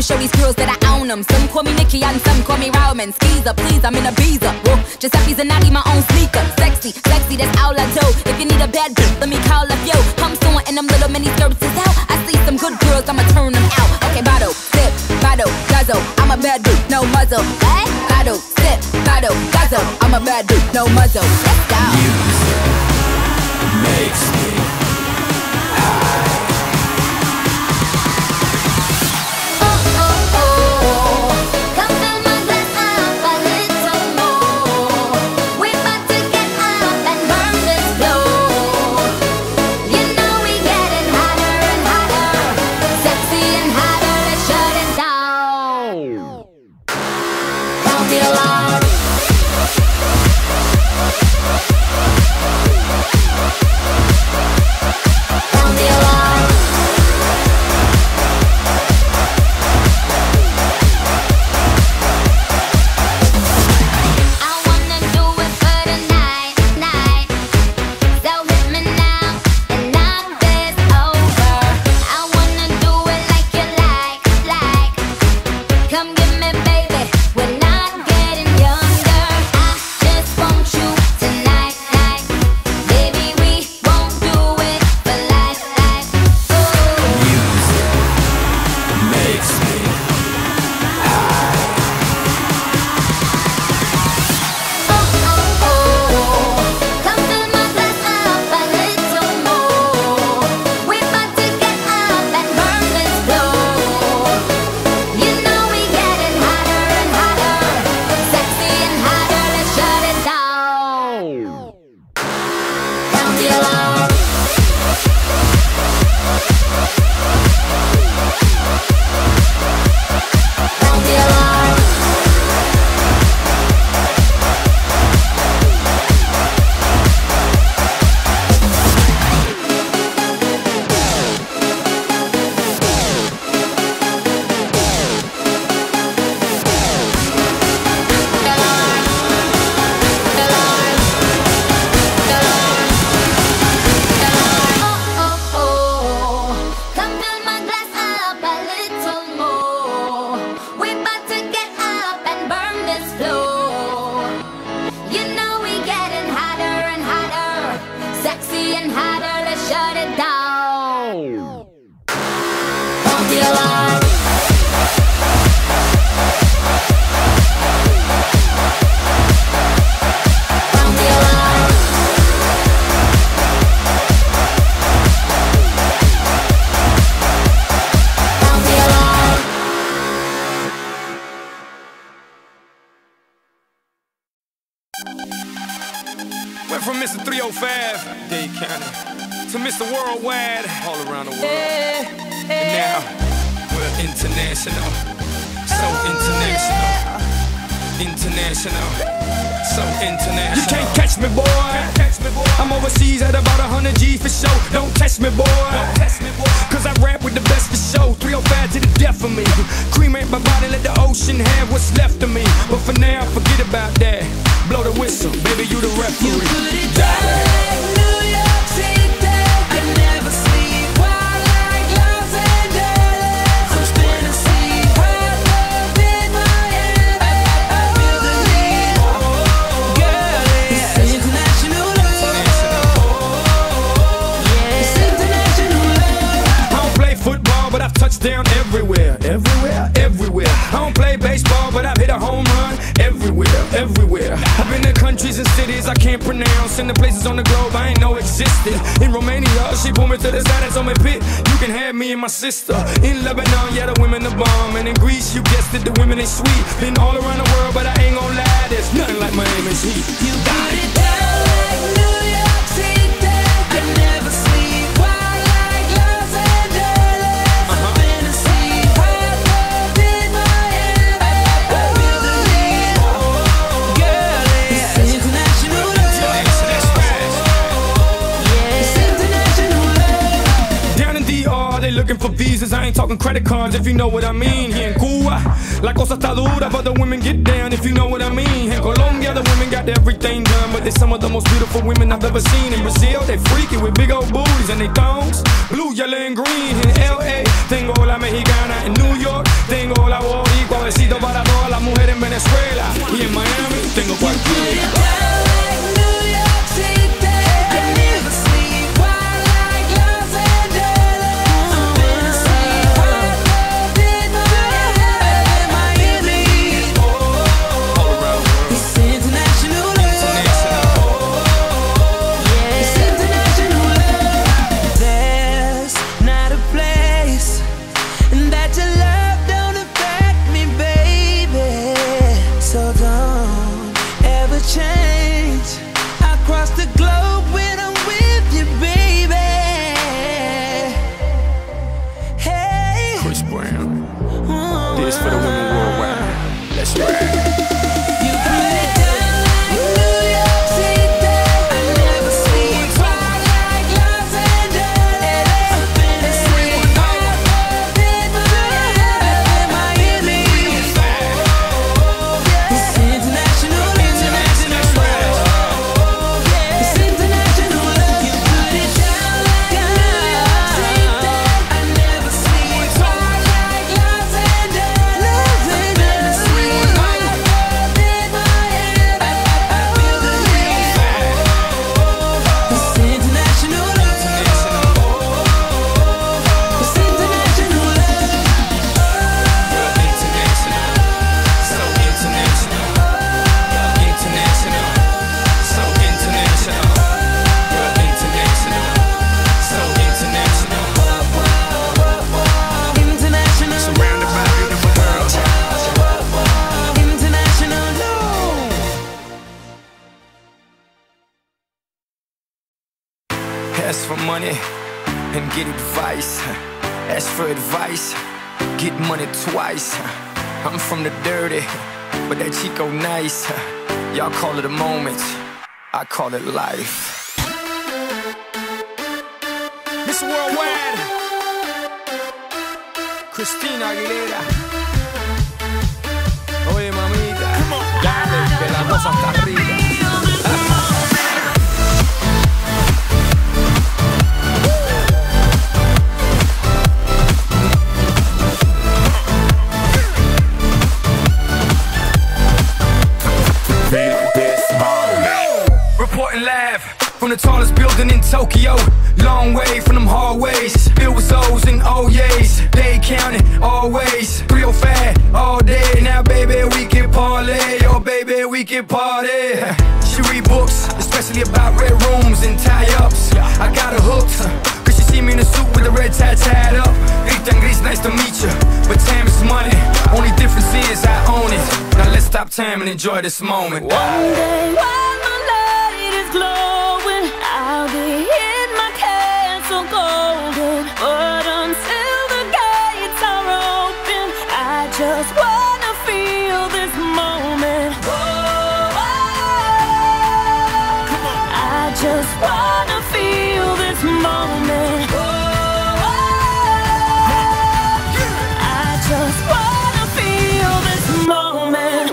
show these girls that I own them. Some call me Nikki and some call me Roman. Skeezer, please, I'm in a visa. Whoa, Giuseppe's and Nagi, my own sneaker. Sexy, sexy, that's all I do. If you need a bad bitch, let me call up yo. I'm someone in them little mini skirts is out. I see some good girls, I'ma turn them out. Okay, bottle, sip, bottle, guzzle. I'm a bad bitch, no muzzle. Hey? Bottle, sip, bottle, guzzle. I'm a bad bitch, no muzzle. Let's go. Makes me Went from Mr. 305, Dade County, to Mr. Worldwide, all around the world. And now, we're international, so international, international, so international. You can't catch me, boy. I'm overseas at about 100 G for show. Don't test me, boy. Cause I rap with the best for show. 305 to the death of me. Cremate my body, let the ocean have what's left of me. But for now, forget about that. Blow the whistle, baby, you the referee. You put it down like New York City. I never sleep while like Los Angeles. I'm spinning sleep, hot love in my head. I feel the need, girl, it's international love. It's international love. I don't play football, but I've touched down everywhere. Everywhere, everywhere. I don't play baseball, but I've hit a home run everywhere, everywhere. I've been to countries and cities I can't pronounce, and the places on the globe I ain't know existed. In Romania, she pulled me to the side and told me, "Pit, you can have me and my sister." In Lebanon, yeah, the women the bomb, and in Greece, you guessed it, the women they sweet. Been all around the world, but I ain't gon' lie, there's nothing like Miami's heat. You put it down like New York City. I never sleep while like Los Angeles. I'm spinning sleep, hot love in my head. I feel the need, girl, it's international love. It's international love. Down in DR, they looking for visas expenses, I ain't talking credit cards, if you know what I mean. Here in Cuba, la cosa está dura, but the women get down, if you know what I mean. In Colombia, the women got everything done, but they're some of the most beautiful women I've ever seen. In Brazil, they freaky with big old booties and they thongs, blue, yellow, and green. In LA, tengo la mexicana. In New York, tengo la boricua. Besito para todas las mujeres en Venezuela. Y en Miami, tengo cualquiera. Ask for money and get advice. Ask for advice, get money twice. I'm from the dirty, but that Chico nice. Y'all call it a moment, I call it life. Miss Worldwide, Christina Aguilera. Oye mamita, dale, que la cosa está arriba. Reporting live from the tallest building in Tokyo. Long way from them hallways, filled with O's and O's. They counting always, 305 all day. Now baby we can parlay, oh baby we can party. She read books, especially about red rooms and tie-ups. I got her hooked, cause she see me in a suit with the red tie tied up. Rita Gris, nice to meet you, but time is money. Only difference is I own it. Now let's stop time and enjoy this moment. One day while my light is glowing, I'll be in my castle golden. But until the gates are open, I just wanna feel this moment. I just wanna feel this moment. I just wanna feel this moment.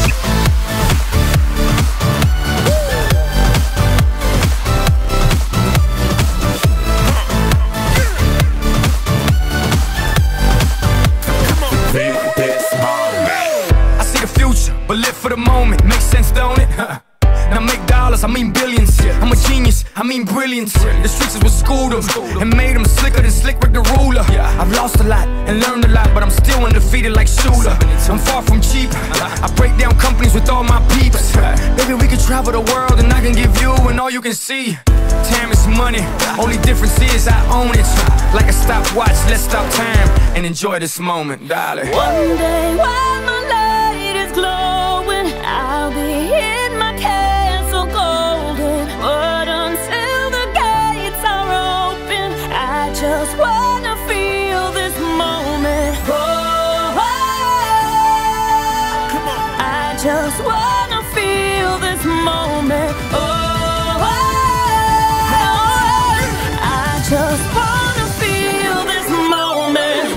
I see the future, but live for the moment. Makes sense, don't it? Now make dollars, I mean billions. I'm a genius, I mean brilliance. The streets is what schooled them and made them slicker than Slick Rick the ruler. I've lost a lot and learned a lot, but I'm still undefeated like Shooter. I'm far from cheap, I break down companies with all my peeps. Baby, we can travel the world and I can give you and all you can see. Time is money, only difference is I own it. Like a stopwatch, let's stop time and enjoy this moment, darling. One day while my light is glowing, I'll be in my castle golden. But until the gates are open, I just wanna feel this moment. I just wanna feel this moment. I just wanna feel this moment.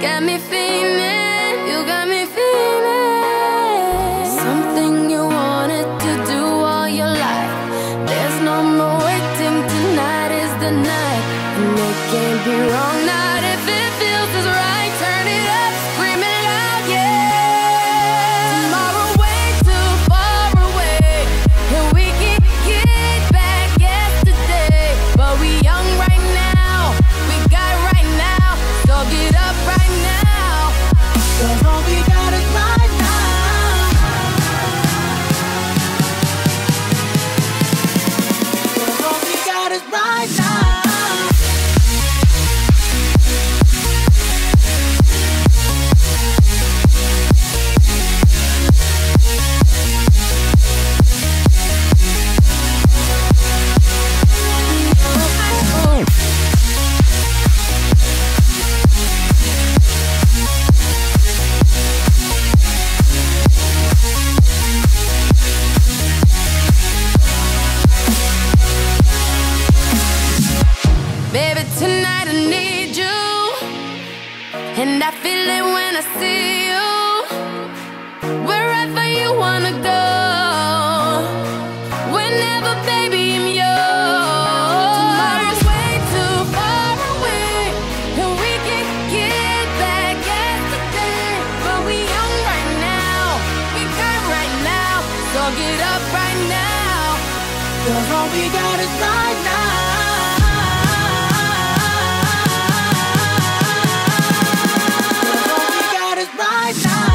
got me feeling, you got me feeling. Something you wanted to do all your life. There's no more waiting, tonight is the night. And it can't be wrong, not if it feels as right. Turn it up, scream it out, yeah. Tomorrow way too far away, and we can get back yesterday. But we young right now, we got right now, so get up right now. 'Cause all we got is right now. 'Cause all we got is right now. Baby, tonight I need you, and I feel it when I see you. Wherever you wanna go, whenever, baby, I'm yours. Tomorrow's way too far away, and we can get back yesterday. But we young right now, we good right now, so get up right now. 'Cause all we got is right now. Right now.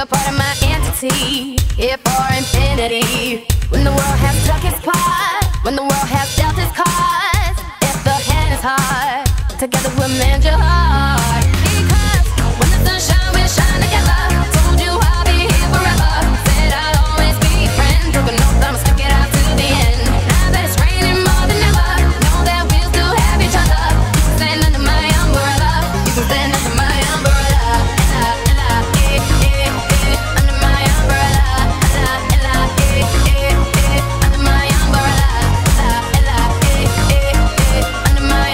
a part of my entity, here for infinity. When the world has struck its part, when the world has dealt its cards, if the hand is hard, together we'll mend your heart. Because when the sun shines, we'll shine together. Told you I'll be here forever. Said I'll always be your friend. Took an oath, I'ma stick it out to the end. Now that it's raining more than ever, know that we'll still have each other. You can stand under my umbrella. You can stand under my umbrella. Under my umbrella. Under my umbrella. Under my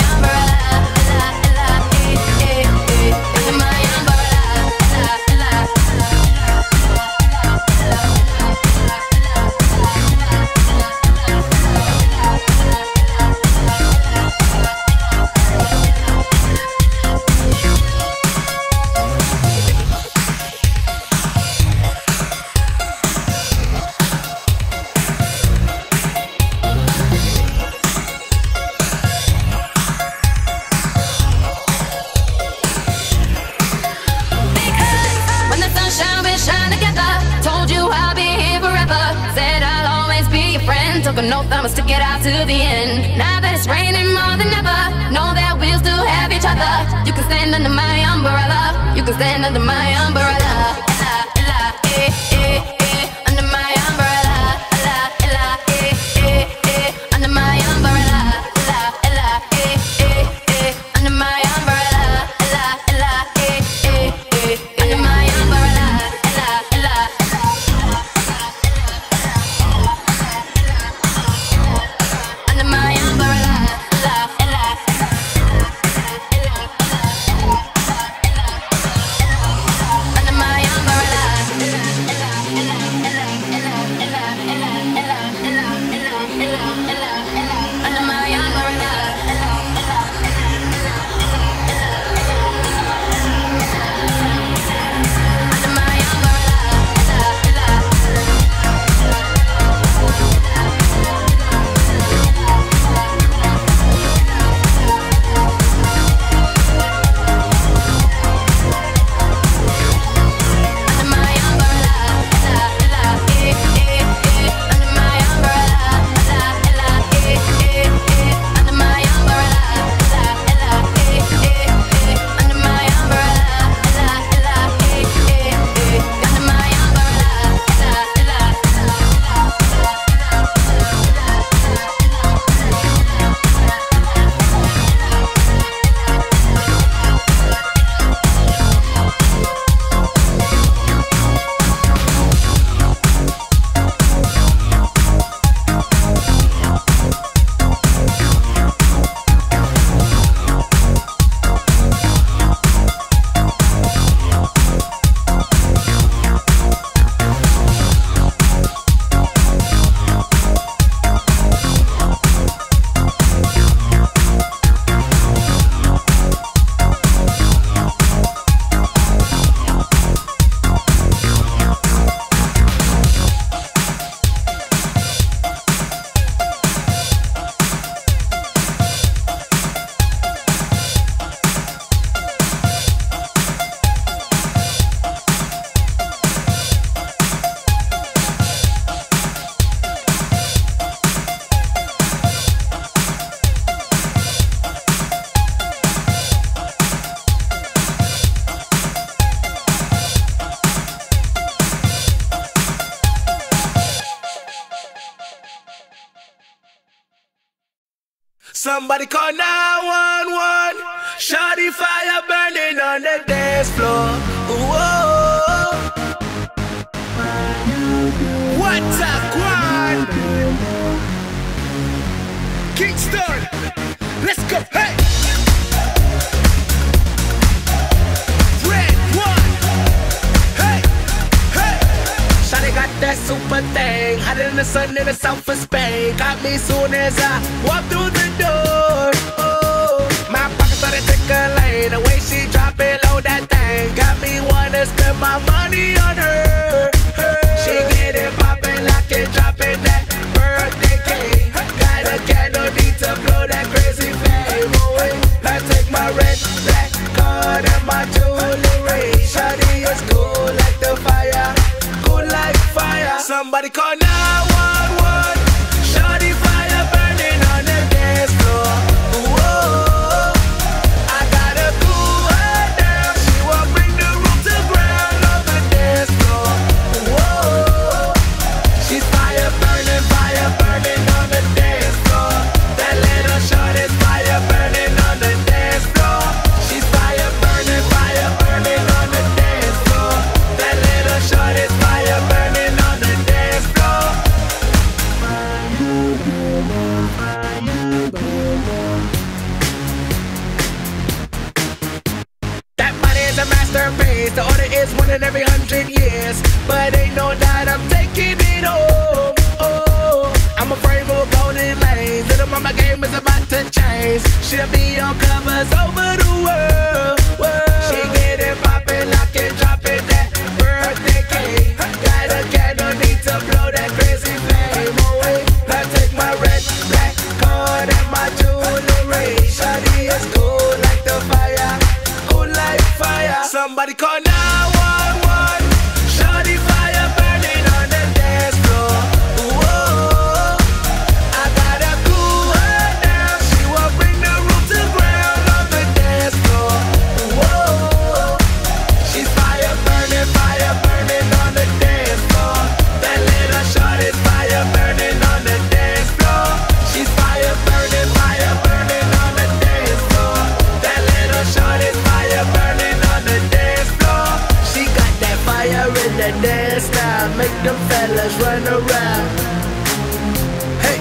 Took an oath, I'ma stick it out to the end. Now that it's raining more than ever, know that we'll still have each other. You can stand under my umbrella. You can stand under my umbrella. Under my umbrella. Under my umbrella. Under my umbrella. Under my umbrella. Under my umbrella. Under my Somebody call 911. Shawty fire burning on the dance floor. Whoa. What's up, Quan? Kingston. Let's go. Hey. Red one. Hey. Hey. Shawty got that super thing. Hotter than the sun in the south of Spain. Got me soon as I walk through the door. Oh, my pocket started tickling. The way she drop it low, that thing got me wanna spend my money on her. She get it poppin', lock it, dropping that birthday cake. Got a candle, need to blow that crazy flame away. I take my red, black card and my jewelry. Shawty is cool like the fire Somebody call 911. Shorty fire burning on the dance floor. Whoa, I gotta cool her down. She won't bring the room to ground on the dance floor. Whoa, she's fire burning on the dance floor. That little shorty's fire burning on the dance floor. She's fire burning on the dance floor. That little shorty's fire burning on the dance floor. That body is a masterpiece. The order is one in every 100 years. But ain't no doubt I'm taking it home. Oh, I'm afraid we'll go in lanes. Little mama game is about to change. She'll be on covers over the world. She get it poppin', lock it, drop it, that birthday cake. Got a candle, need to blow that crazy flame away. Now take my red, black card and my jewelry. Shawty is cool like the fire, cool like fire. Somebody call 911. Shawty fire burning on the dance floor. Whoa, I gotta cool her down. She won't bring the room to ground on the dance floor. Whoa, she's fire burning on the dance floor. That little shorty's fire burning on the dance floor. She's fire burning on the dance floor. That little shorty's fire burning on the dance floor. She got that fire in the dance style, make them fellas run around. Hey,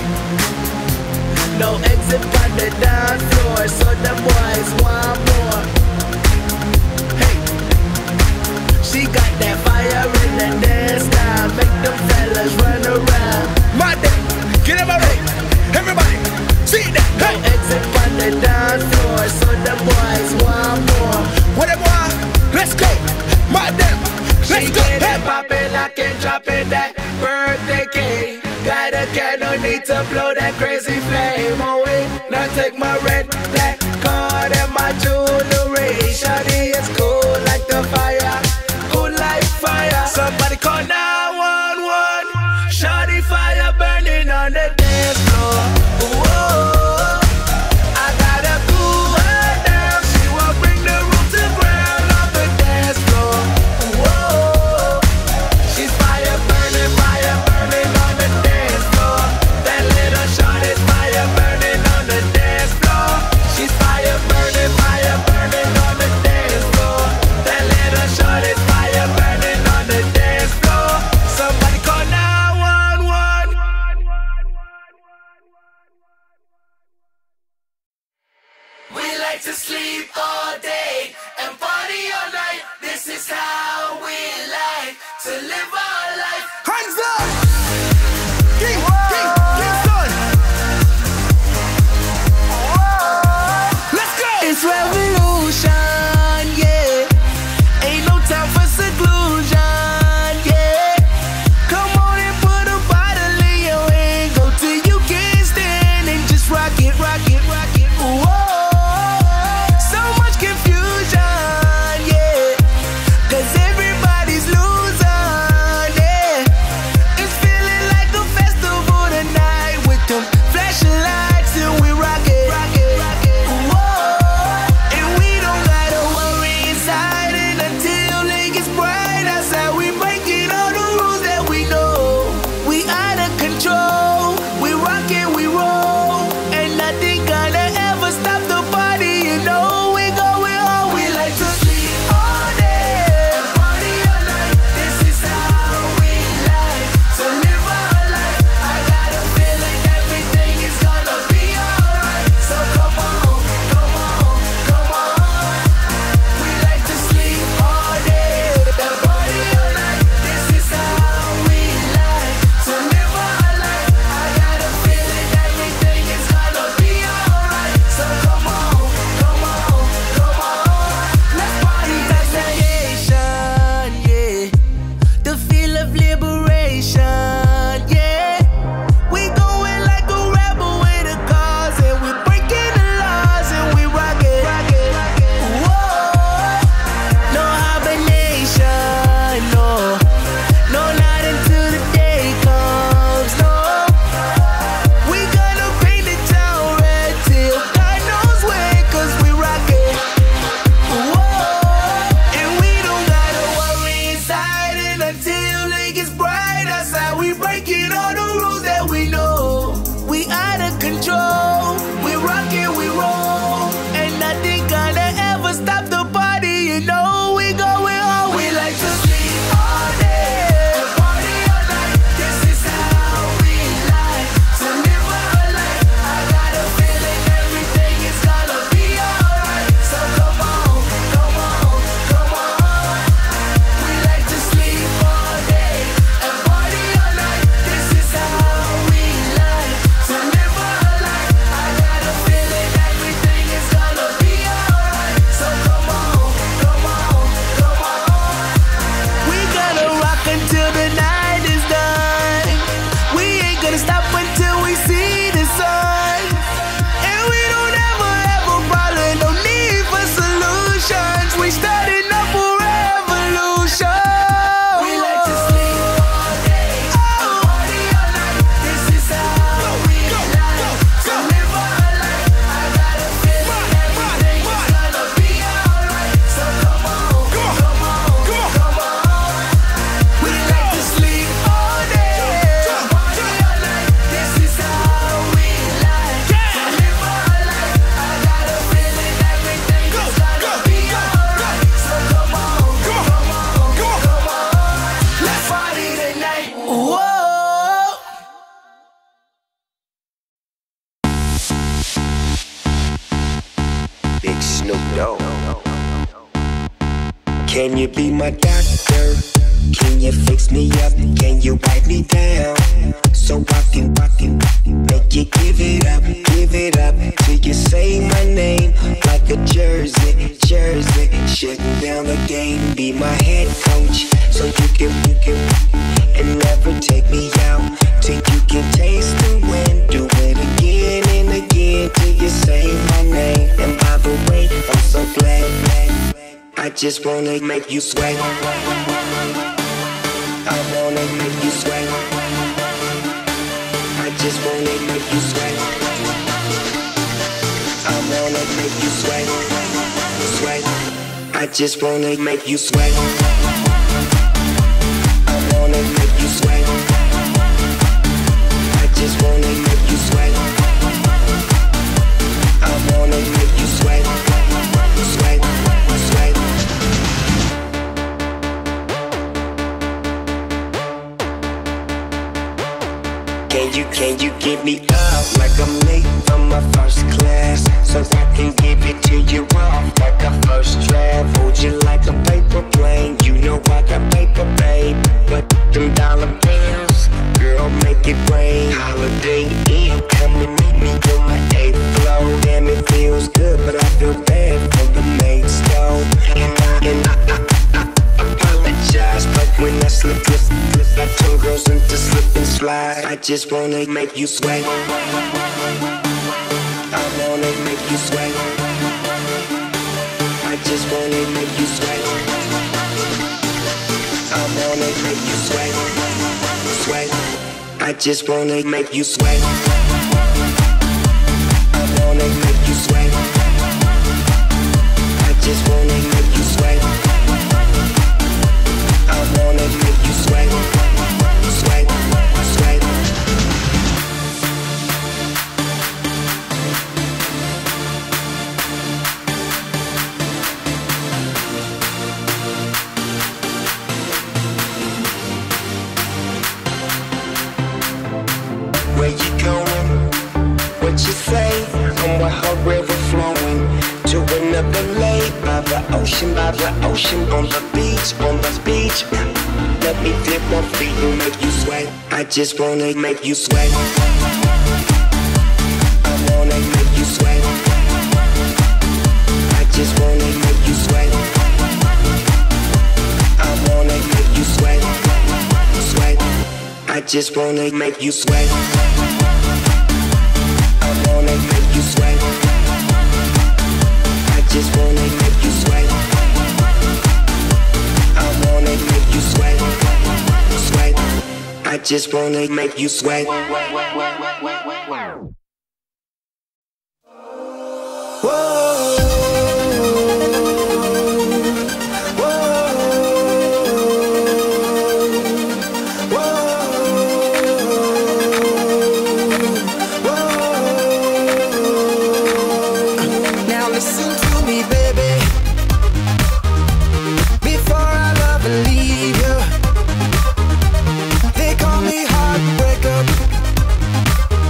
no exit on the dance floor, so the boys want more. Hey, she got that fire in the dance style, make them fellas run around. My day, get in my way, everybody, see that. Hey, no exit on the dance floor, so the boys want more. What they want? Let's go, my damn. Let's go. Get it poppin', lock and drop it, that birthday cake. Got a candle, need to blow that crazy flame away. Now take my red, black card and my jewelry. Shawty is cool like the fire, cool like fire. Somebody call 911. Shawty fire burning on the dance floor. Whoa, I gotta cool her down. She won't bring the room to ground on the dance floor. Whoa, she's fire burning on the dance floor. That little shorty's fire burning on the dance floor. She's fire burning on the dance floor. That little shorty's fire burning on the dance floor. Somebody call 911. We like to sleep all day and party all night. This is how we like to live our life. Hands up! Kingston! Let's go! It's revolution, yeah. Ain't no time for seclusion, yeah. Come on and put a bottle in your hand. Go till you can't stand and just rock it, rock it, rock it. Whoa. So much confusion, yeah. 'Cause everybody's losing, yeah. It's Snoop Dogg. Can you be my doctor? Can you fix me up? Can you wipe me down? So I can make you give it up till you say my name like a jersey. Shutting down the game, be my head coach, so you can and never take me out till you can taste the wind. Do it again and again till you say my name. And by the way, I'm so glad. I just wanna make you sweat. I wanna make you sweat. I just wanna make you sweat. I wanna make you sweat. Sweat. I just wanna make you sweat. I wanna make you sweat. I just wanna make you sweat. I wanna make you sweat. Sweat. Sweat. Can you give me up like I'm late from my first class, so I can give it to you off like a first draft. Hold you like a paper plane, you know I got paper, babe. But them dollar bills, girl, make it rain. Holiday Inn, come and meet me on my 8th floor. Damn, it feels good, but I feel bad for the maids though. And I apologize, but when I slip, I turn girls into slip and slide. I just wanna make you sweat. I wanna make you sweat. I just wanna make you sweat. I wanna make you sweat. Sweat. I just wanna make you sweat. I wanna make you sweat. I just wanna make you sweat. I wanna make you sweat. Sweat. Sweat. Where you going? What you say? I'm with her river flowing to another lake by the ocean, on the beach, Let me dip my feet and make you sweat. I just wanna make you sweat. I wanna make you sweat. I just wanna make you sweat. I wanna make you sweat. Sweat. I just wanna make you sweat. I wanna make you sweat. I just wanna make you sweat. I wanna make you sweat. Sweat. I just wanna make you sweat. Now listen to me, baby. Before I love and leave you, they call me heartbreaker.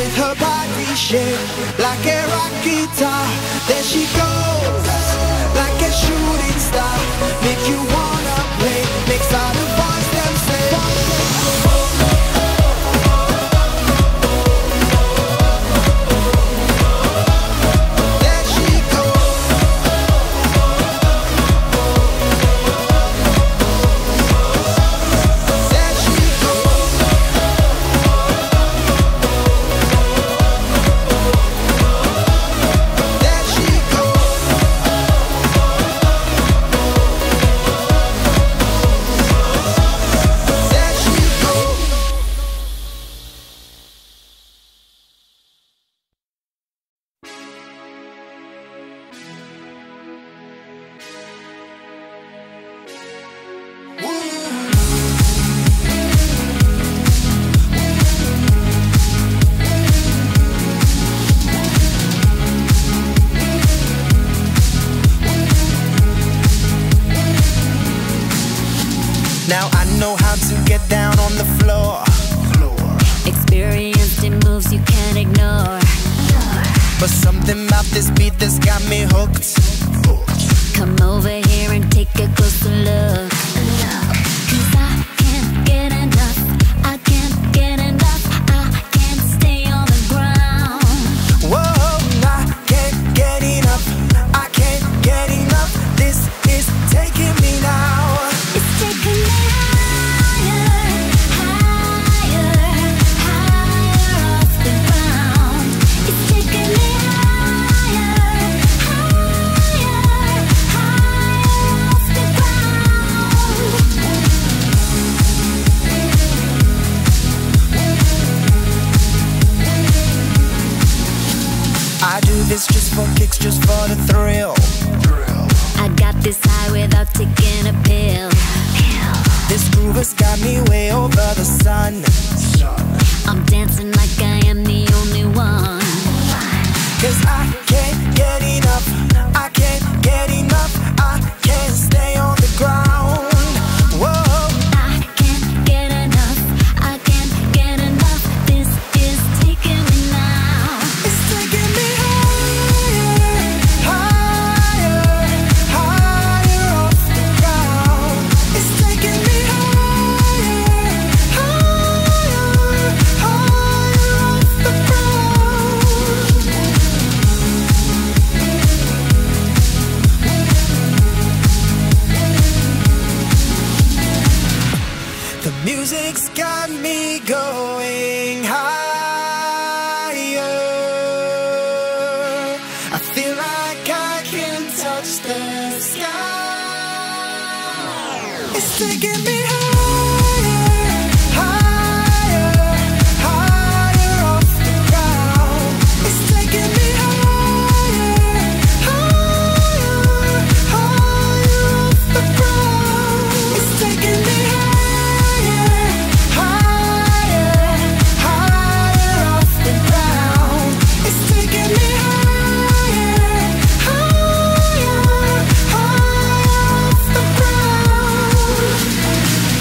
with her body shape like a rock guitar. There she goes, like a shooting star. Make you wanna play, makes all the boys them say. Now I know how to get down on the floor. Experienced in moves you can't ignore. But something about this beat that's got me hooked. Come over here and take a closer look. 'Cause I can't get enough. I can't get enough. I can't stay on the ground. Whoa, I can't get enough. I can't get enough. This is taking me now. It's taking me higher, higher, higher off the ground. It's taking me higher, higher, higher off the ground. I do this just for kicks, just for the thrill. I got this high without taking a pill. This groove has got me way over the sun. I'm dancing like I am the only one. 'Cause I can't get enough. I can't get enough. I can't stay on the ground. Whoa, I can't get enough. I can't get enough. This is taking me now. it's taking me higher, higher, higher off the ground. It's taking me higher, higher, higher off the ground. The music's got me going higher. I feel like I can touch the sky. It's taking me higher, higher, higher off the ground. It's taking me higher, higher, higher off the ground. It's taking me higher, higher, higher off the ground. It's taking me higher, higher, higher off the ground.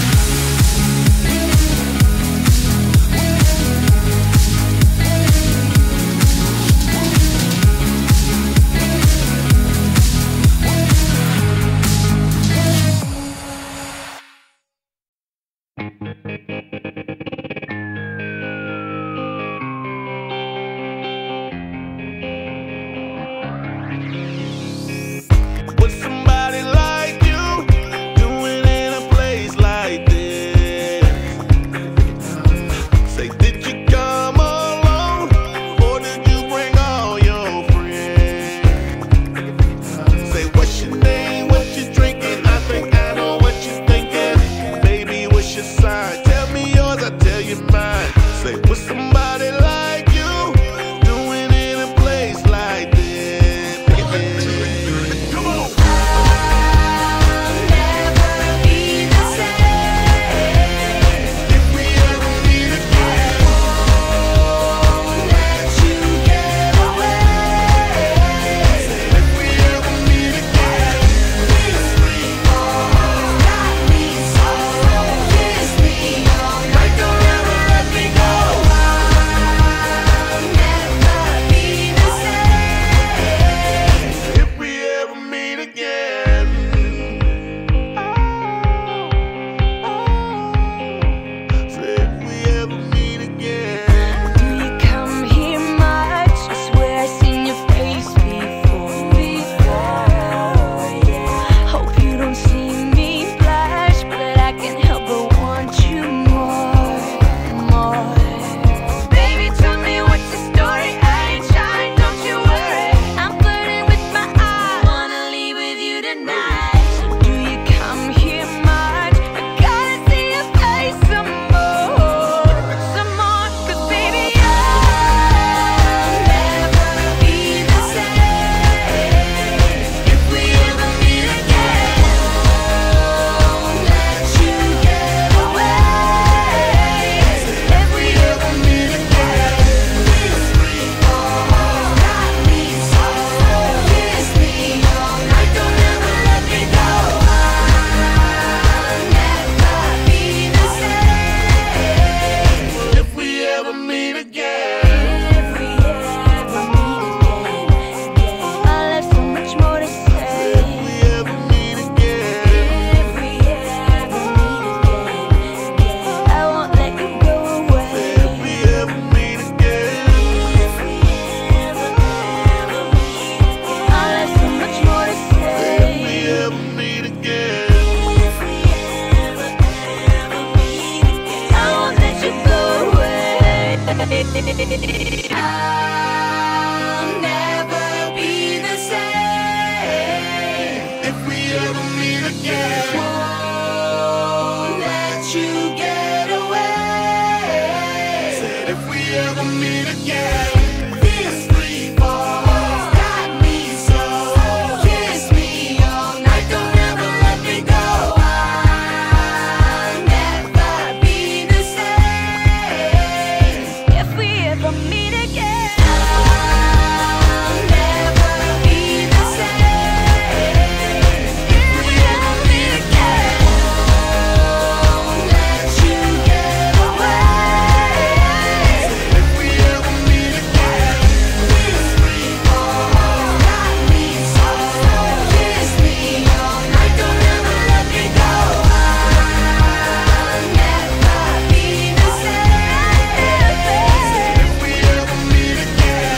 I'll never be the same If we ever meet again, won't let you get away. said if we ever meet again, this free fall Got me so, kiss me all night, don't ever let me go. I'll never be the same if we ever meet again. I'll never be the same if we ever meet again. Won't let you get away. if we ever meet again, this free fall Got me so, kiss me all night, don't ever let me go. I'll never be the same if we ever meet again.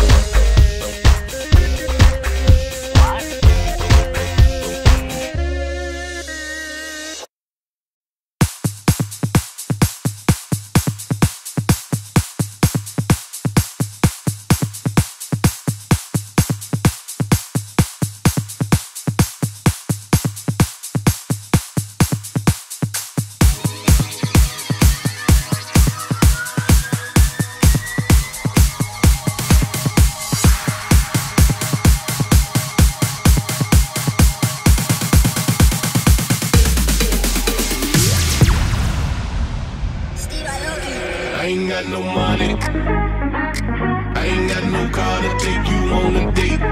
I ain't got no money. I ain't got no car to take you on a date.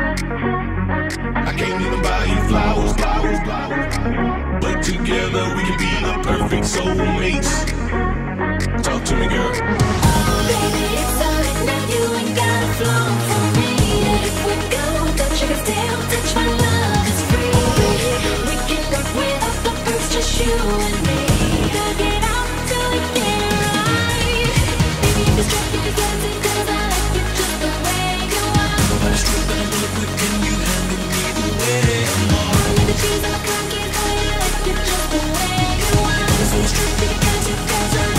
I can't even buy you flowers. But together we can be the perfect soulmates. Talk to me, girl. Baby, it's alright now, you ain't gotta flow for me. If we go, touch your tail, touch my love is free. We can work without the birds, just you and me. Work it out till we get it right. Baby, if you're struck, you're dancing, 'cause I like you just the way you are. But it's true that I love you, can you handle me the way I'm on? Let the cheese on the cock, I like you just the way you are. So it's true because you guys are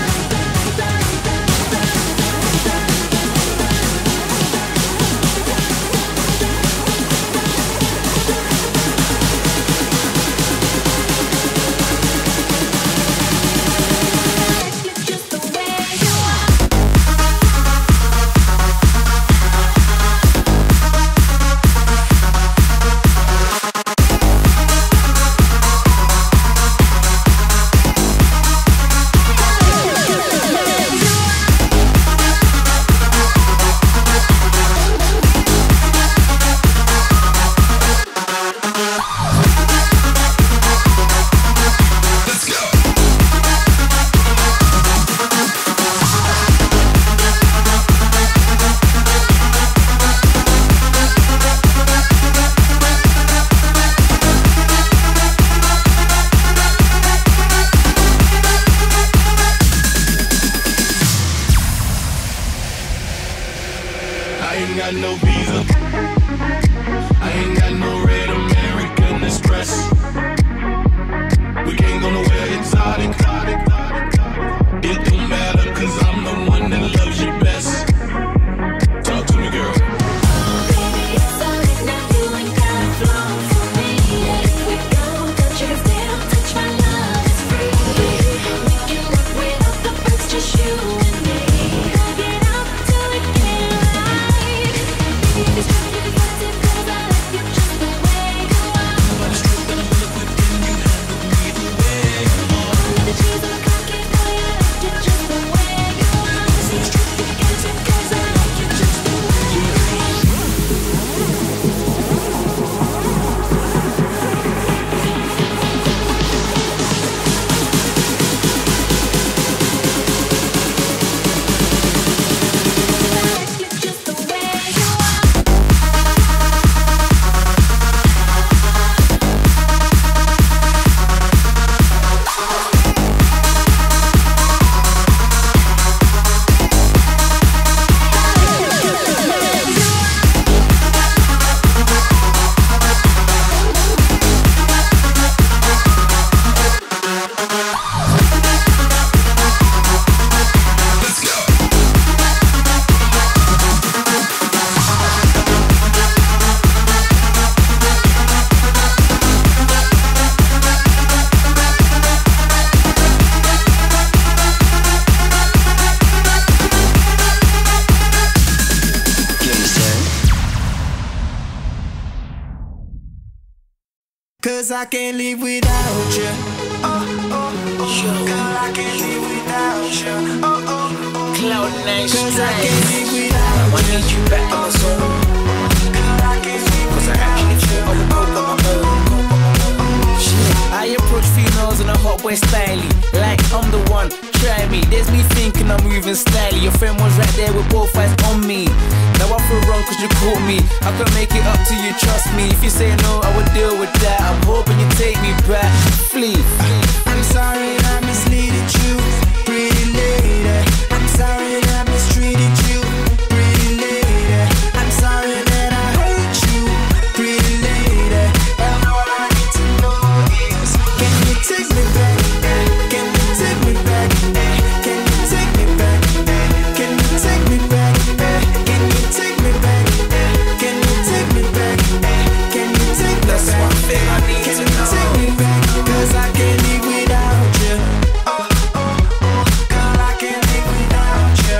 I ain't got no visa. I ain't got no red American Express. We can't go nowhere exotic. It don't matter, 'cause I'm the one that loves you best. Talk to me, girl. Baby, it's alright now, you ain't gotta flow for me. If we go, touch your tail, touch my love is free. We can work without the birds, just you and me. Work it out till we get it right. Baby, if you're struck, you're dancing, 'cause I like you just the way you are. But it's true that I'm 'cause I can't live without you. Girl, I can't live without you. Cloud9 'Cause I can't live without you. I need you back on my soul. Girl, I can't live 'Cause I actually feel I would go on my own. I approach females in a hot boy style, like I'm the one, try me. There's me thinking I'm moving styly. Your friend was right there with both eyes on me. Now I feel wrong 'cause you caught me. I can make it up to you, trust me. If you say no, I would deal with that. I'm hoping you take me back. Flee. I'm sorry I misleaded you, pretty lady. I'm sorry I mistreated you, pretty lady. I'm sorry that I hurt you, pretty lady. And all I need to know is, can you take me back? Can you take me back? Can you take me back? Can you take me back? Can you take me back? Can you take me back? Can you take me back? That's one thing I need Can to you know. take me back? 'Cause I can't live without you. Girl, I can't live without you.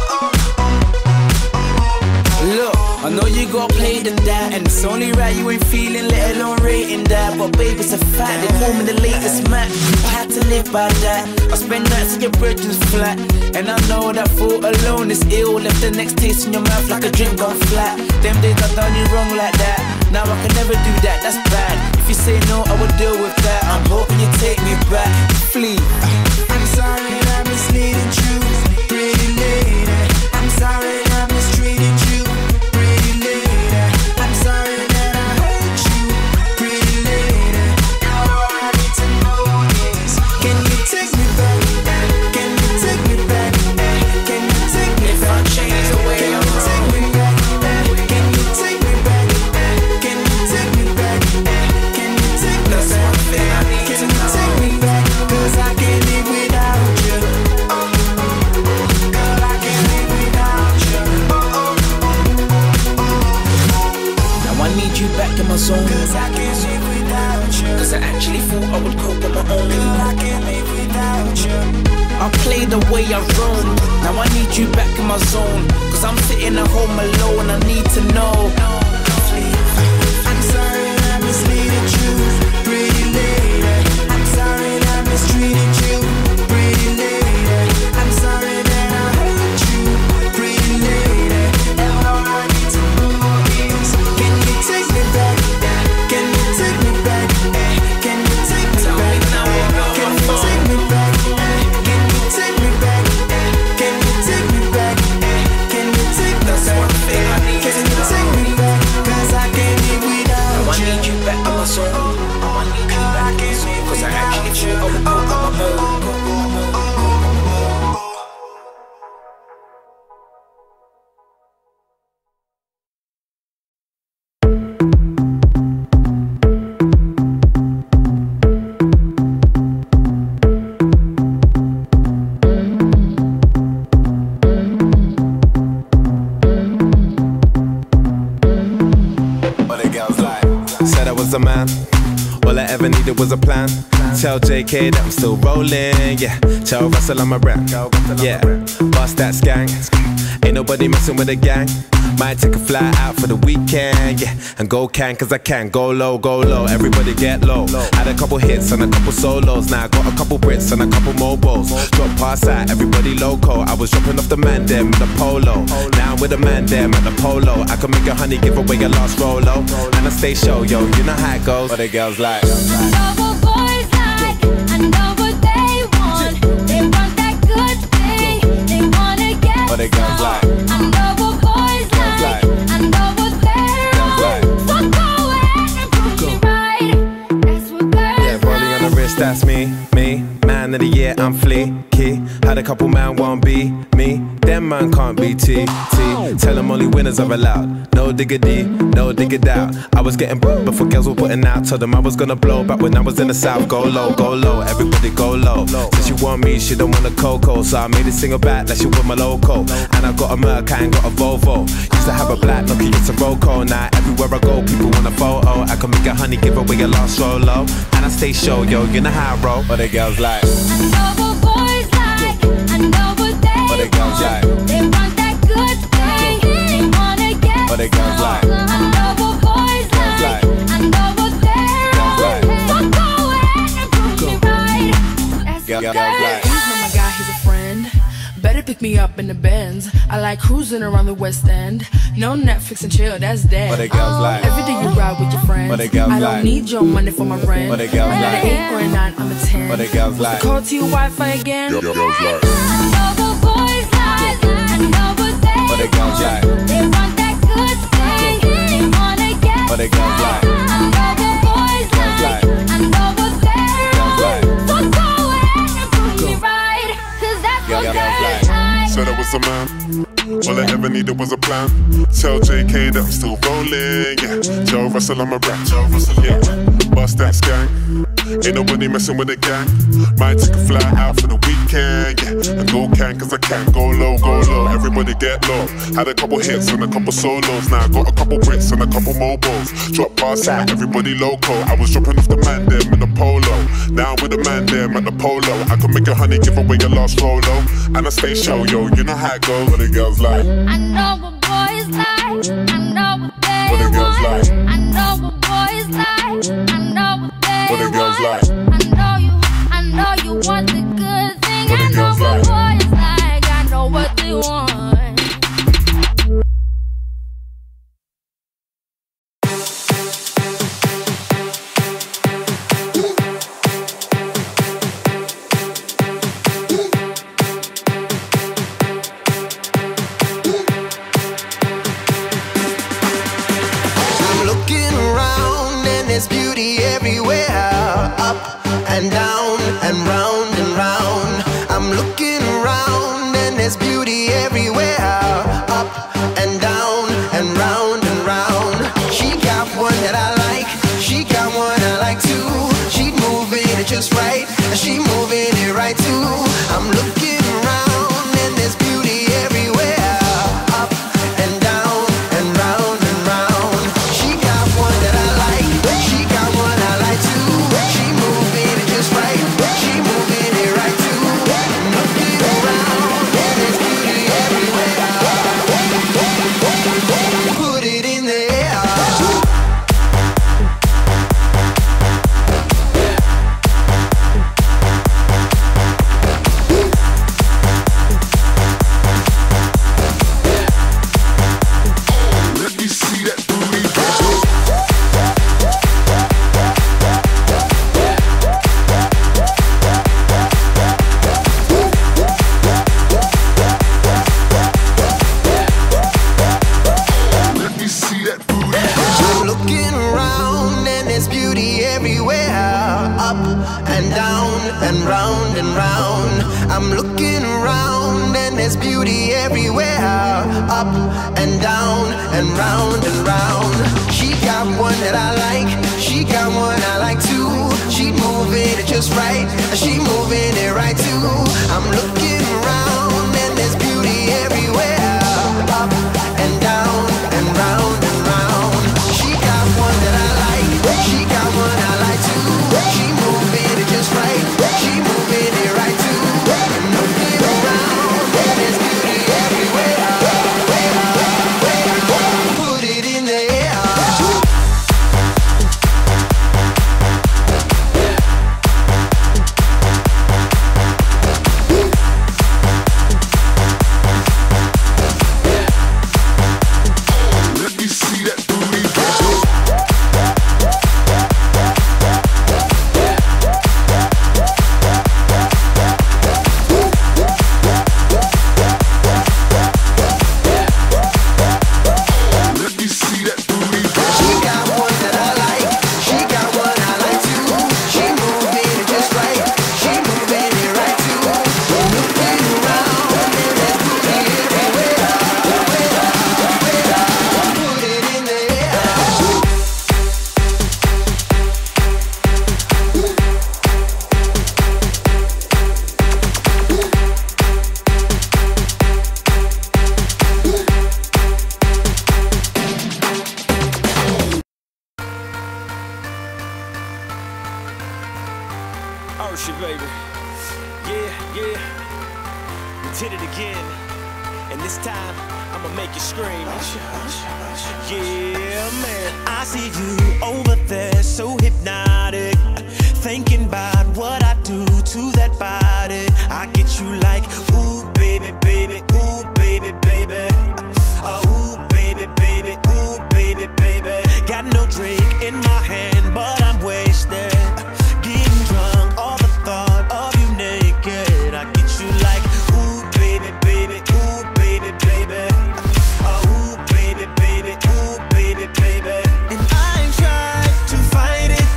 Look, I know you gotta play the that, and it's only right you ain't feeling, let alone rating that. But baby, it's a fact, they call me the latest Mac. I had to live by that. I spend nights in your bridges flat, and I know that thought alone is ill. Left the next taste in your mouth like a drink gone flat. Them days I done you wrong like that. Now I can never do that, that's bad. If you say no, I will deal with that. I'm hoping you take me back. Flee. I'm sorry I misleaded you, pretty lady. I'm sorry I mistreated you, pretty lady. I'm sorry that I hurt you, pretty lady. Now all I need to know is, can you take me back? Can you take me back? Can you take me back? If I change the way Can I'm you take me back? Can you take me back? Can you take me back? Can you take me That's back? one thing I need Can to you know. take me back? 'Cause I can't live without you. Girl, I can't live without you. Now I need you back in my zone. 'Cause I can't live without you. 'Cause I actually thought I would cope on my own. Girl, I can't live without you. I play the way I roam. Now I need you back in my zone. 'Cause I'm sitting at home alone. I need to know. I'm sorry I misleaded you, pretty lady. I'm sorry I mistreated you, pretty lady. I'm sorry that I hurt you, pretty lady. And all I need to know is, can you take me back? Can you take me back? Can you take me back? Can you take me back? Can you take me back? Can you take me back? Can you take me back? That's one thing I need Can to you take know. me back? 'Cause I can't live without I you. need you back on my soul. I need you back, 'cause I actually feel I would go on my own. Said I was a man, all I ever needed was a plan. Tell JK that I'm still rolling, yeah. Tell Russell I'm a rap, yeah. Bust that skank, ain't nobody messing with the gang. Might take a fly out for the weekend, yeah. And go can, 'cause I can. Go low, everybody get low. Had a couple hits and a couple solos. Now I got a couple Brits and a couple mobiles. Drop past out, everybody loco. I was dropping off the man them in the polo. Now I'm with the man them at the polo. I can make a honey give away your last Rolo. And I stay show, yo, you know how it goes. But the girls like But the girls like Yeah, rolling on the wrist, that's me. Man of the year, I'm fleeky. Had a couple man won't be me. Them man can't be T. Tell them only winners are allowed. No diggity, no dig it out. I was getting booked before girls were putting out. Told them I was gonna blow back when I was in the south. Go low, everybody go low. Since she want me, she don't want a cocoa. So I made it single back like she want my loco. And I got a Merc, I ain't got a Volvo. Used to have a black Nokia, it's a Roco. Now everywhere I go, people want a photo. I can make a honey, give away your last Rolo. And I stay show, yo, you know how I roll. But the girls like But the girls like They want that good thing. They wanna get But the girls like I know what boys like. I know what they're Girls like pick me up in the Benz. I like cruising around the West End. No Netflix and chill, that's dead. But the girls like. Every day you ride with your friends. But the girls I don't like. need your money for my rent. But the girls I'm like. at an 8 or a 9, I'm a 10. But the girls like. Call to your Wi-Fi again. Girls like. I know what boys like. I know what they But the girls like. They want that good thing. They wanna get But the girls like. I know what boys like. I know what they're on. So go ahead and prove me right. 'Cause that's what girls like. Said I was a man. All I ever needed was a plan. Tell JK that I'm still rolling, yeah. Joe Russell, I'm a rap. Joe Russell, yeah. Bust that gang. Ain't nobody messing with the gang. Might take a fly out for the weekend, yeah. And go can, cause I can. Go low, go low. Everybody get low. Had a couple hits and a couple solos. Now I got a couple Brits and a couple mobiles. Drop bars out, everybody loco. I was dropping off the man them in the polo. Now I'm with the man them at the polo. I could make a honey, give away your last rolo. And I stay show, yo, you know how it goes. What the girls like. I know what boys like. I know what they What the girls want. like. I know what boys like. I know what they What the girls want. like. I know you want the good thing. What the I know girls what like. boys like. I know what they want. I'm looking around and there's beauty everywhere. Up and down and round and round. I'm looking around and there's beauty everywhere. Up and down and round and round. She got one that I like. She got one I like too. She moving it just right. And she moving it right too. I'm looking around and there's beauty everywhere. Up and down and round and round. She got one that I like. She got one I like too. She moving it just right. She moving it right too. Looking around and there's beauty everywhere. Put it in the air. Let me see that booty. Let me see that booty. I'm looking around and there's beauty everywhere. Up and down and round and round. I'm looking around and there's beauty everywhere. Up and down and round and round. She got one that I like. She got one I like too. She moving it just right. She moving it right too. I'm looking around and there's beauty everywhere. Up and down and round and round. She got one that I like. She got one I like too. She moving it just right. She moving it right too. I'm looking around and there's beauty everywhere. Put it in the air. Let me see that booty. Let me see that booty. She got one that I like. She got one I like too. She moving it just right. She moving it right too. Looking around and there's beauty everywhere. Put it in the air. Oh shit, baby. Yeah. We did it again. And this time, I'ma make you scream. Yeah, man. I see you over there, so hypnotic. Thinking about what I do to that body. I get you like, ooh, baby. baby, baby, ooh, baby, baby. Ooh, baby, baby, ooh, baby, baby. Got no drink in my hand, but I'm wasted. Getting drunk, all the thought of you naked. I get you like, ooh, baby, baby, ooh, baby, baby. Ooh, baby, baby, ooh, baby, baby. And I tried to fight it,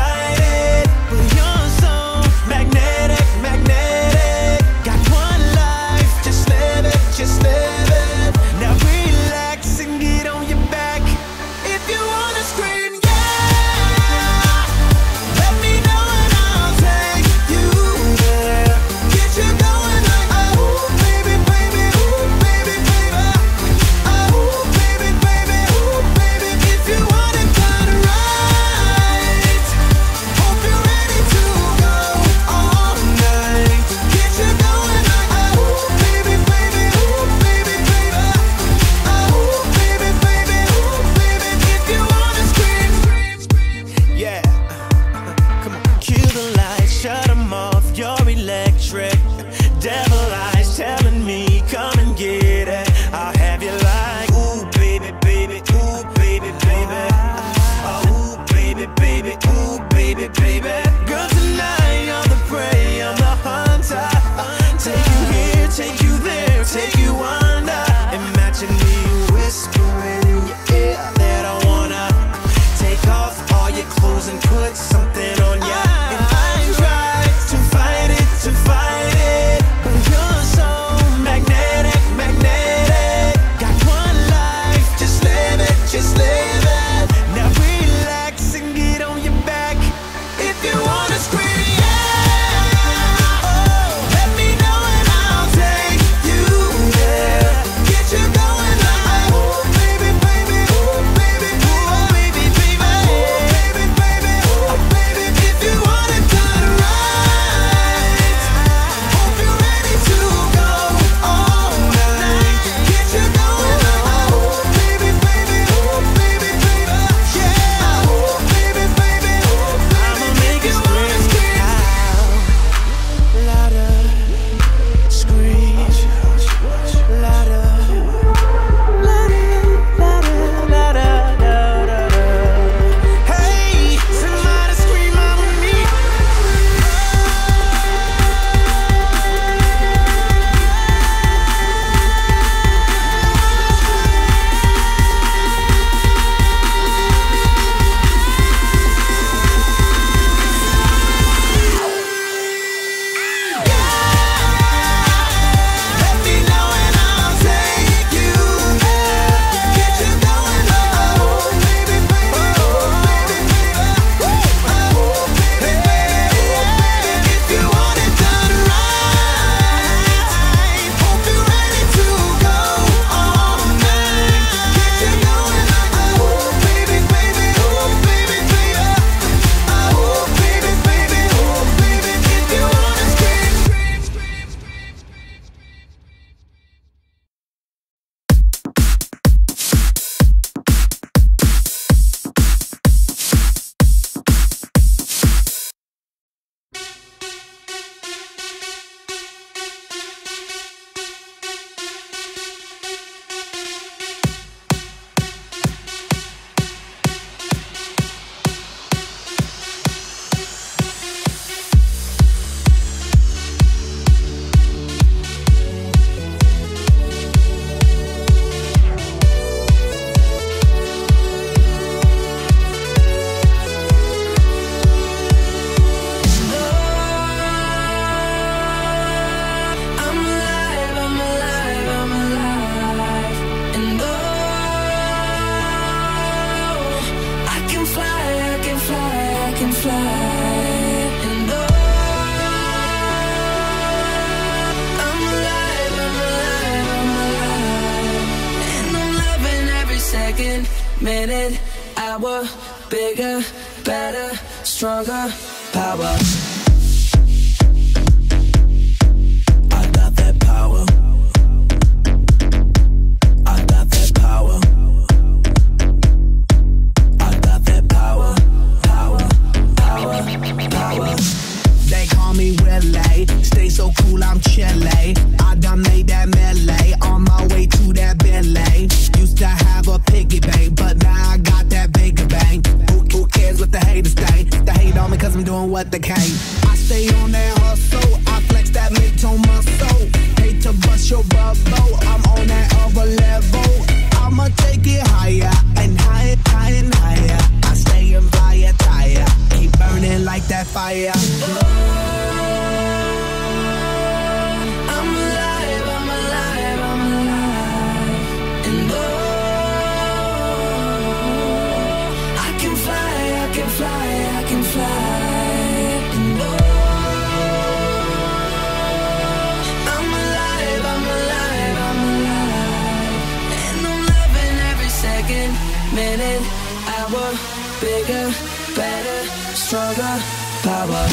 but you're so magnetic, magnetic. Got one life, just live it, just live it. Now relax and get on your back. If you wanna scream, yeah, let me know and I'll take you there. Get you going like, oh, baby, baby, ooh, baby, baby. Oh, baby, baby, ooh, baby. If you want it done right, hope you're ready to go all night. Get you going like, oh, baby, baby, ooh, baby, baby. Oh, baby, baby, ooh, baby. If you wanna scream, yeah. Come on, cue the lights, shut them off. You're electric. Devil eyes telling me, come and get it. I'll have you like, ooh, baby, baby, ooh, baby, baby. Ooh, baby, baby, ooh, baby, baby. Girl, tonight you're the prey, I'm the hunter. Take you here, take you there, take you under. Imagine me whispering in your ear that I wanna take off all your clothes and put something on ya. And I tried to fight it, but you're so magnetic, magnetic. Got one life, just live it, just live it. Now relax and get on your back. If you wanna scream, yeah, oh, let me know and I'll take you there. Get you going like, oh, baby, baby, ooh, baby, ooh, baby, baby, oh, baby, baby, oh, baby. If you want it done right, hope you're ready to go all night. Get you going like, oh, baby, baby, ooh, baby, baby, yeah, oh, baby, baby, ooh, baby. I'ma make it scream out louder, scream louder, louder. Hey, somebody scream out with me. Let me know and I'll take you there. Get you going like, oh, baby, baby, oh, baby, baby. Oh, baby, baby, baby. If you want it done right, hope you're ready to go all night. Get you going like, oh, baby, baby, oh, baby, baby. Oh, baby, baby, oh, baby. If you wanna scream. I'm alive, I'm alive, I'm alive. And oh, I can fly, I can fly, I can fly. And oh, I'm alive, I'm alive, I'm alive. And I'm loving every second, minute, hour. Bigger, better, stronger, power. I got that power. I got that power. I got that power. Power, power, power. They call me Willie. Stay so cool, I'm chilly. I done made that what the cake. I stay on that hustle, I flex that mid-tone muscle. Hate to bust your bubble, I'm on that other level. I'ma take it higher and higher, higher and higher. I stay in fire tire, keep burning like that fire. Minute, hour, bigger, better, stronger, power.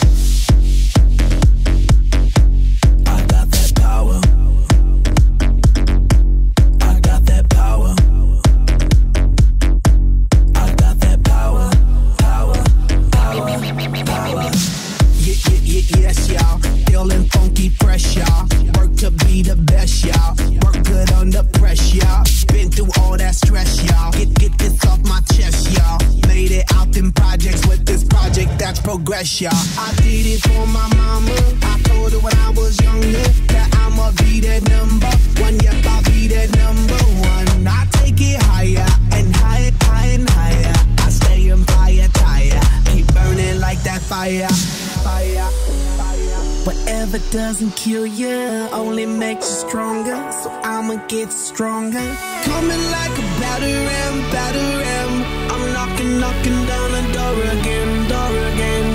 I got that power. I got that power. I got that power, power, power, power. Yes, y'all. Feeling funky fresh, y'all. Work to be the best, y'all. Work good under pressure, y'all. Been through all that stress, y'all. Get this off my chest, y'all. Made it out in projects with this project that's progress, y'all. I did it for my mama. I told her when I was younger that I'ma be that number one. Yep, I'll be that number one. I take it higher and higher, higher and higher. I stay in fire tire, keep burning like that fire. Fire. Whatever doesn't kill you only makes you stronger, so I'ma get stronger. Coming like a batter ram, batter ram. I'm knocking down the door again, door again.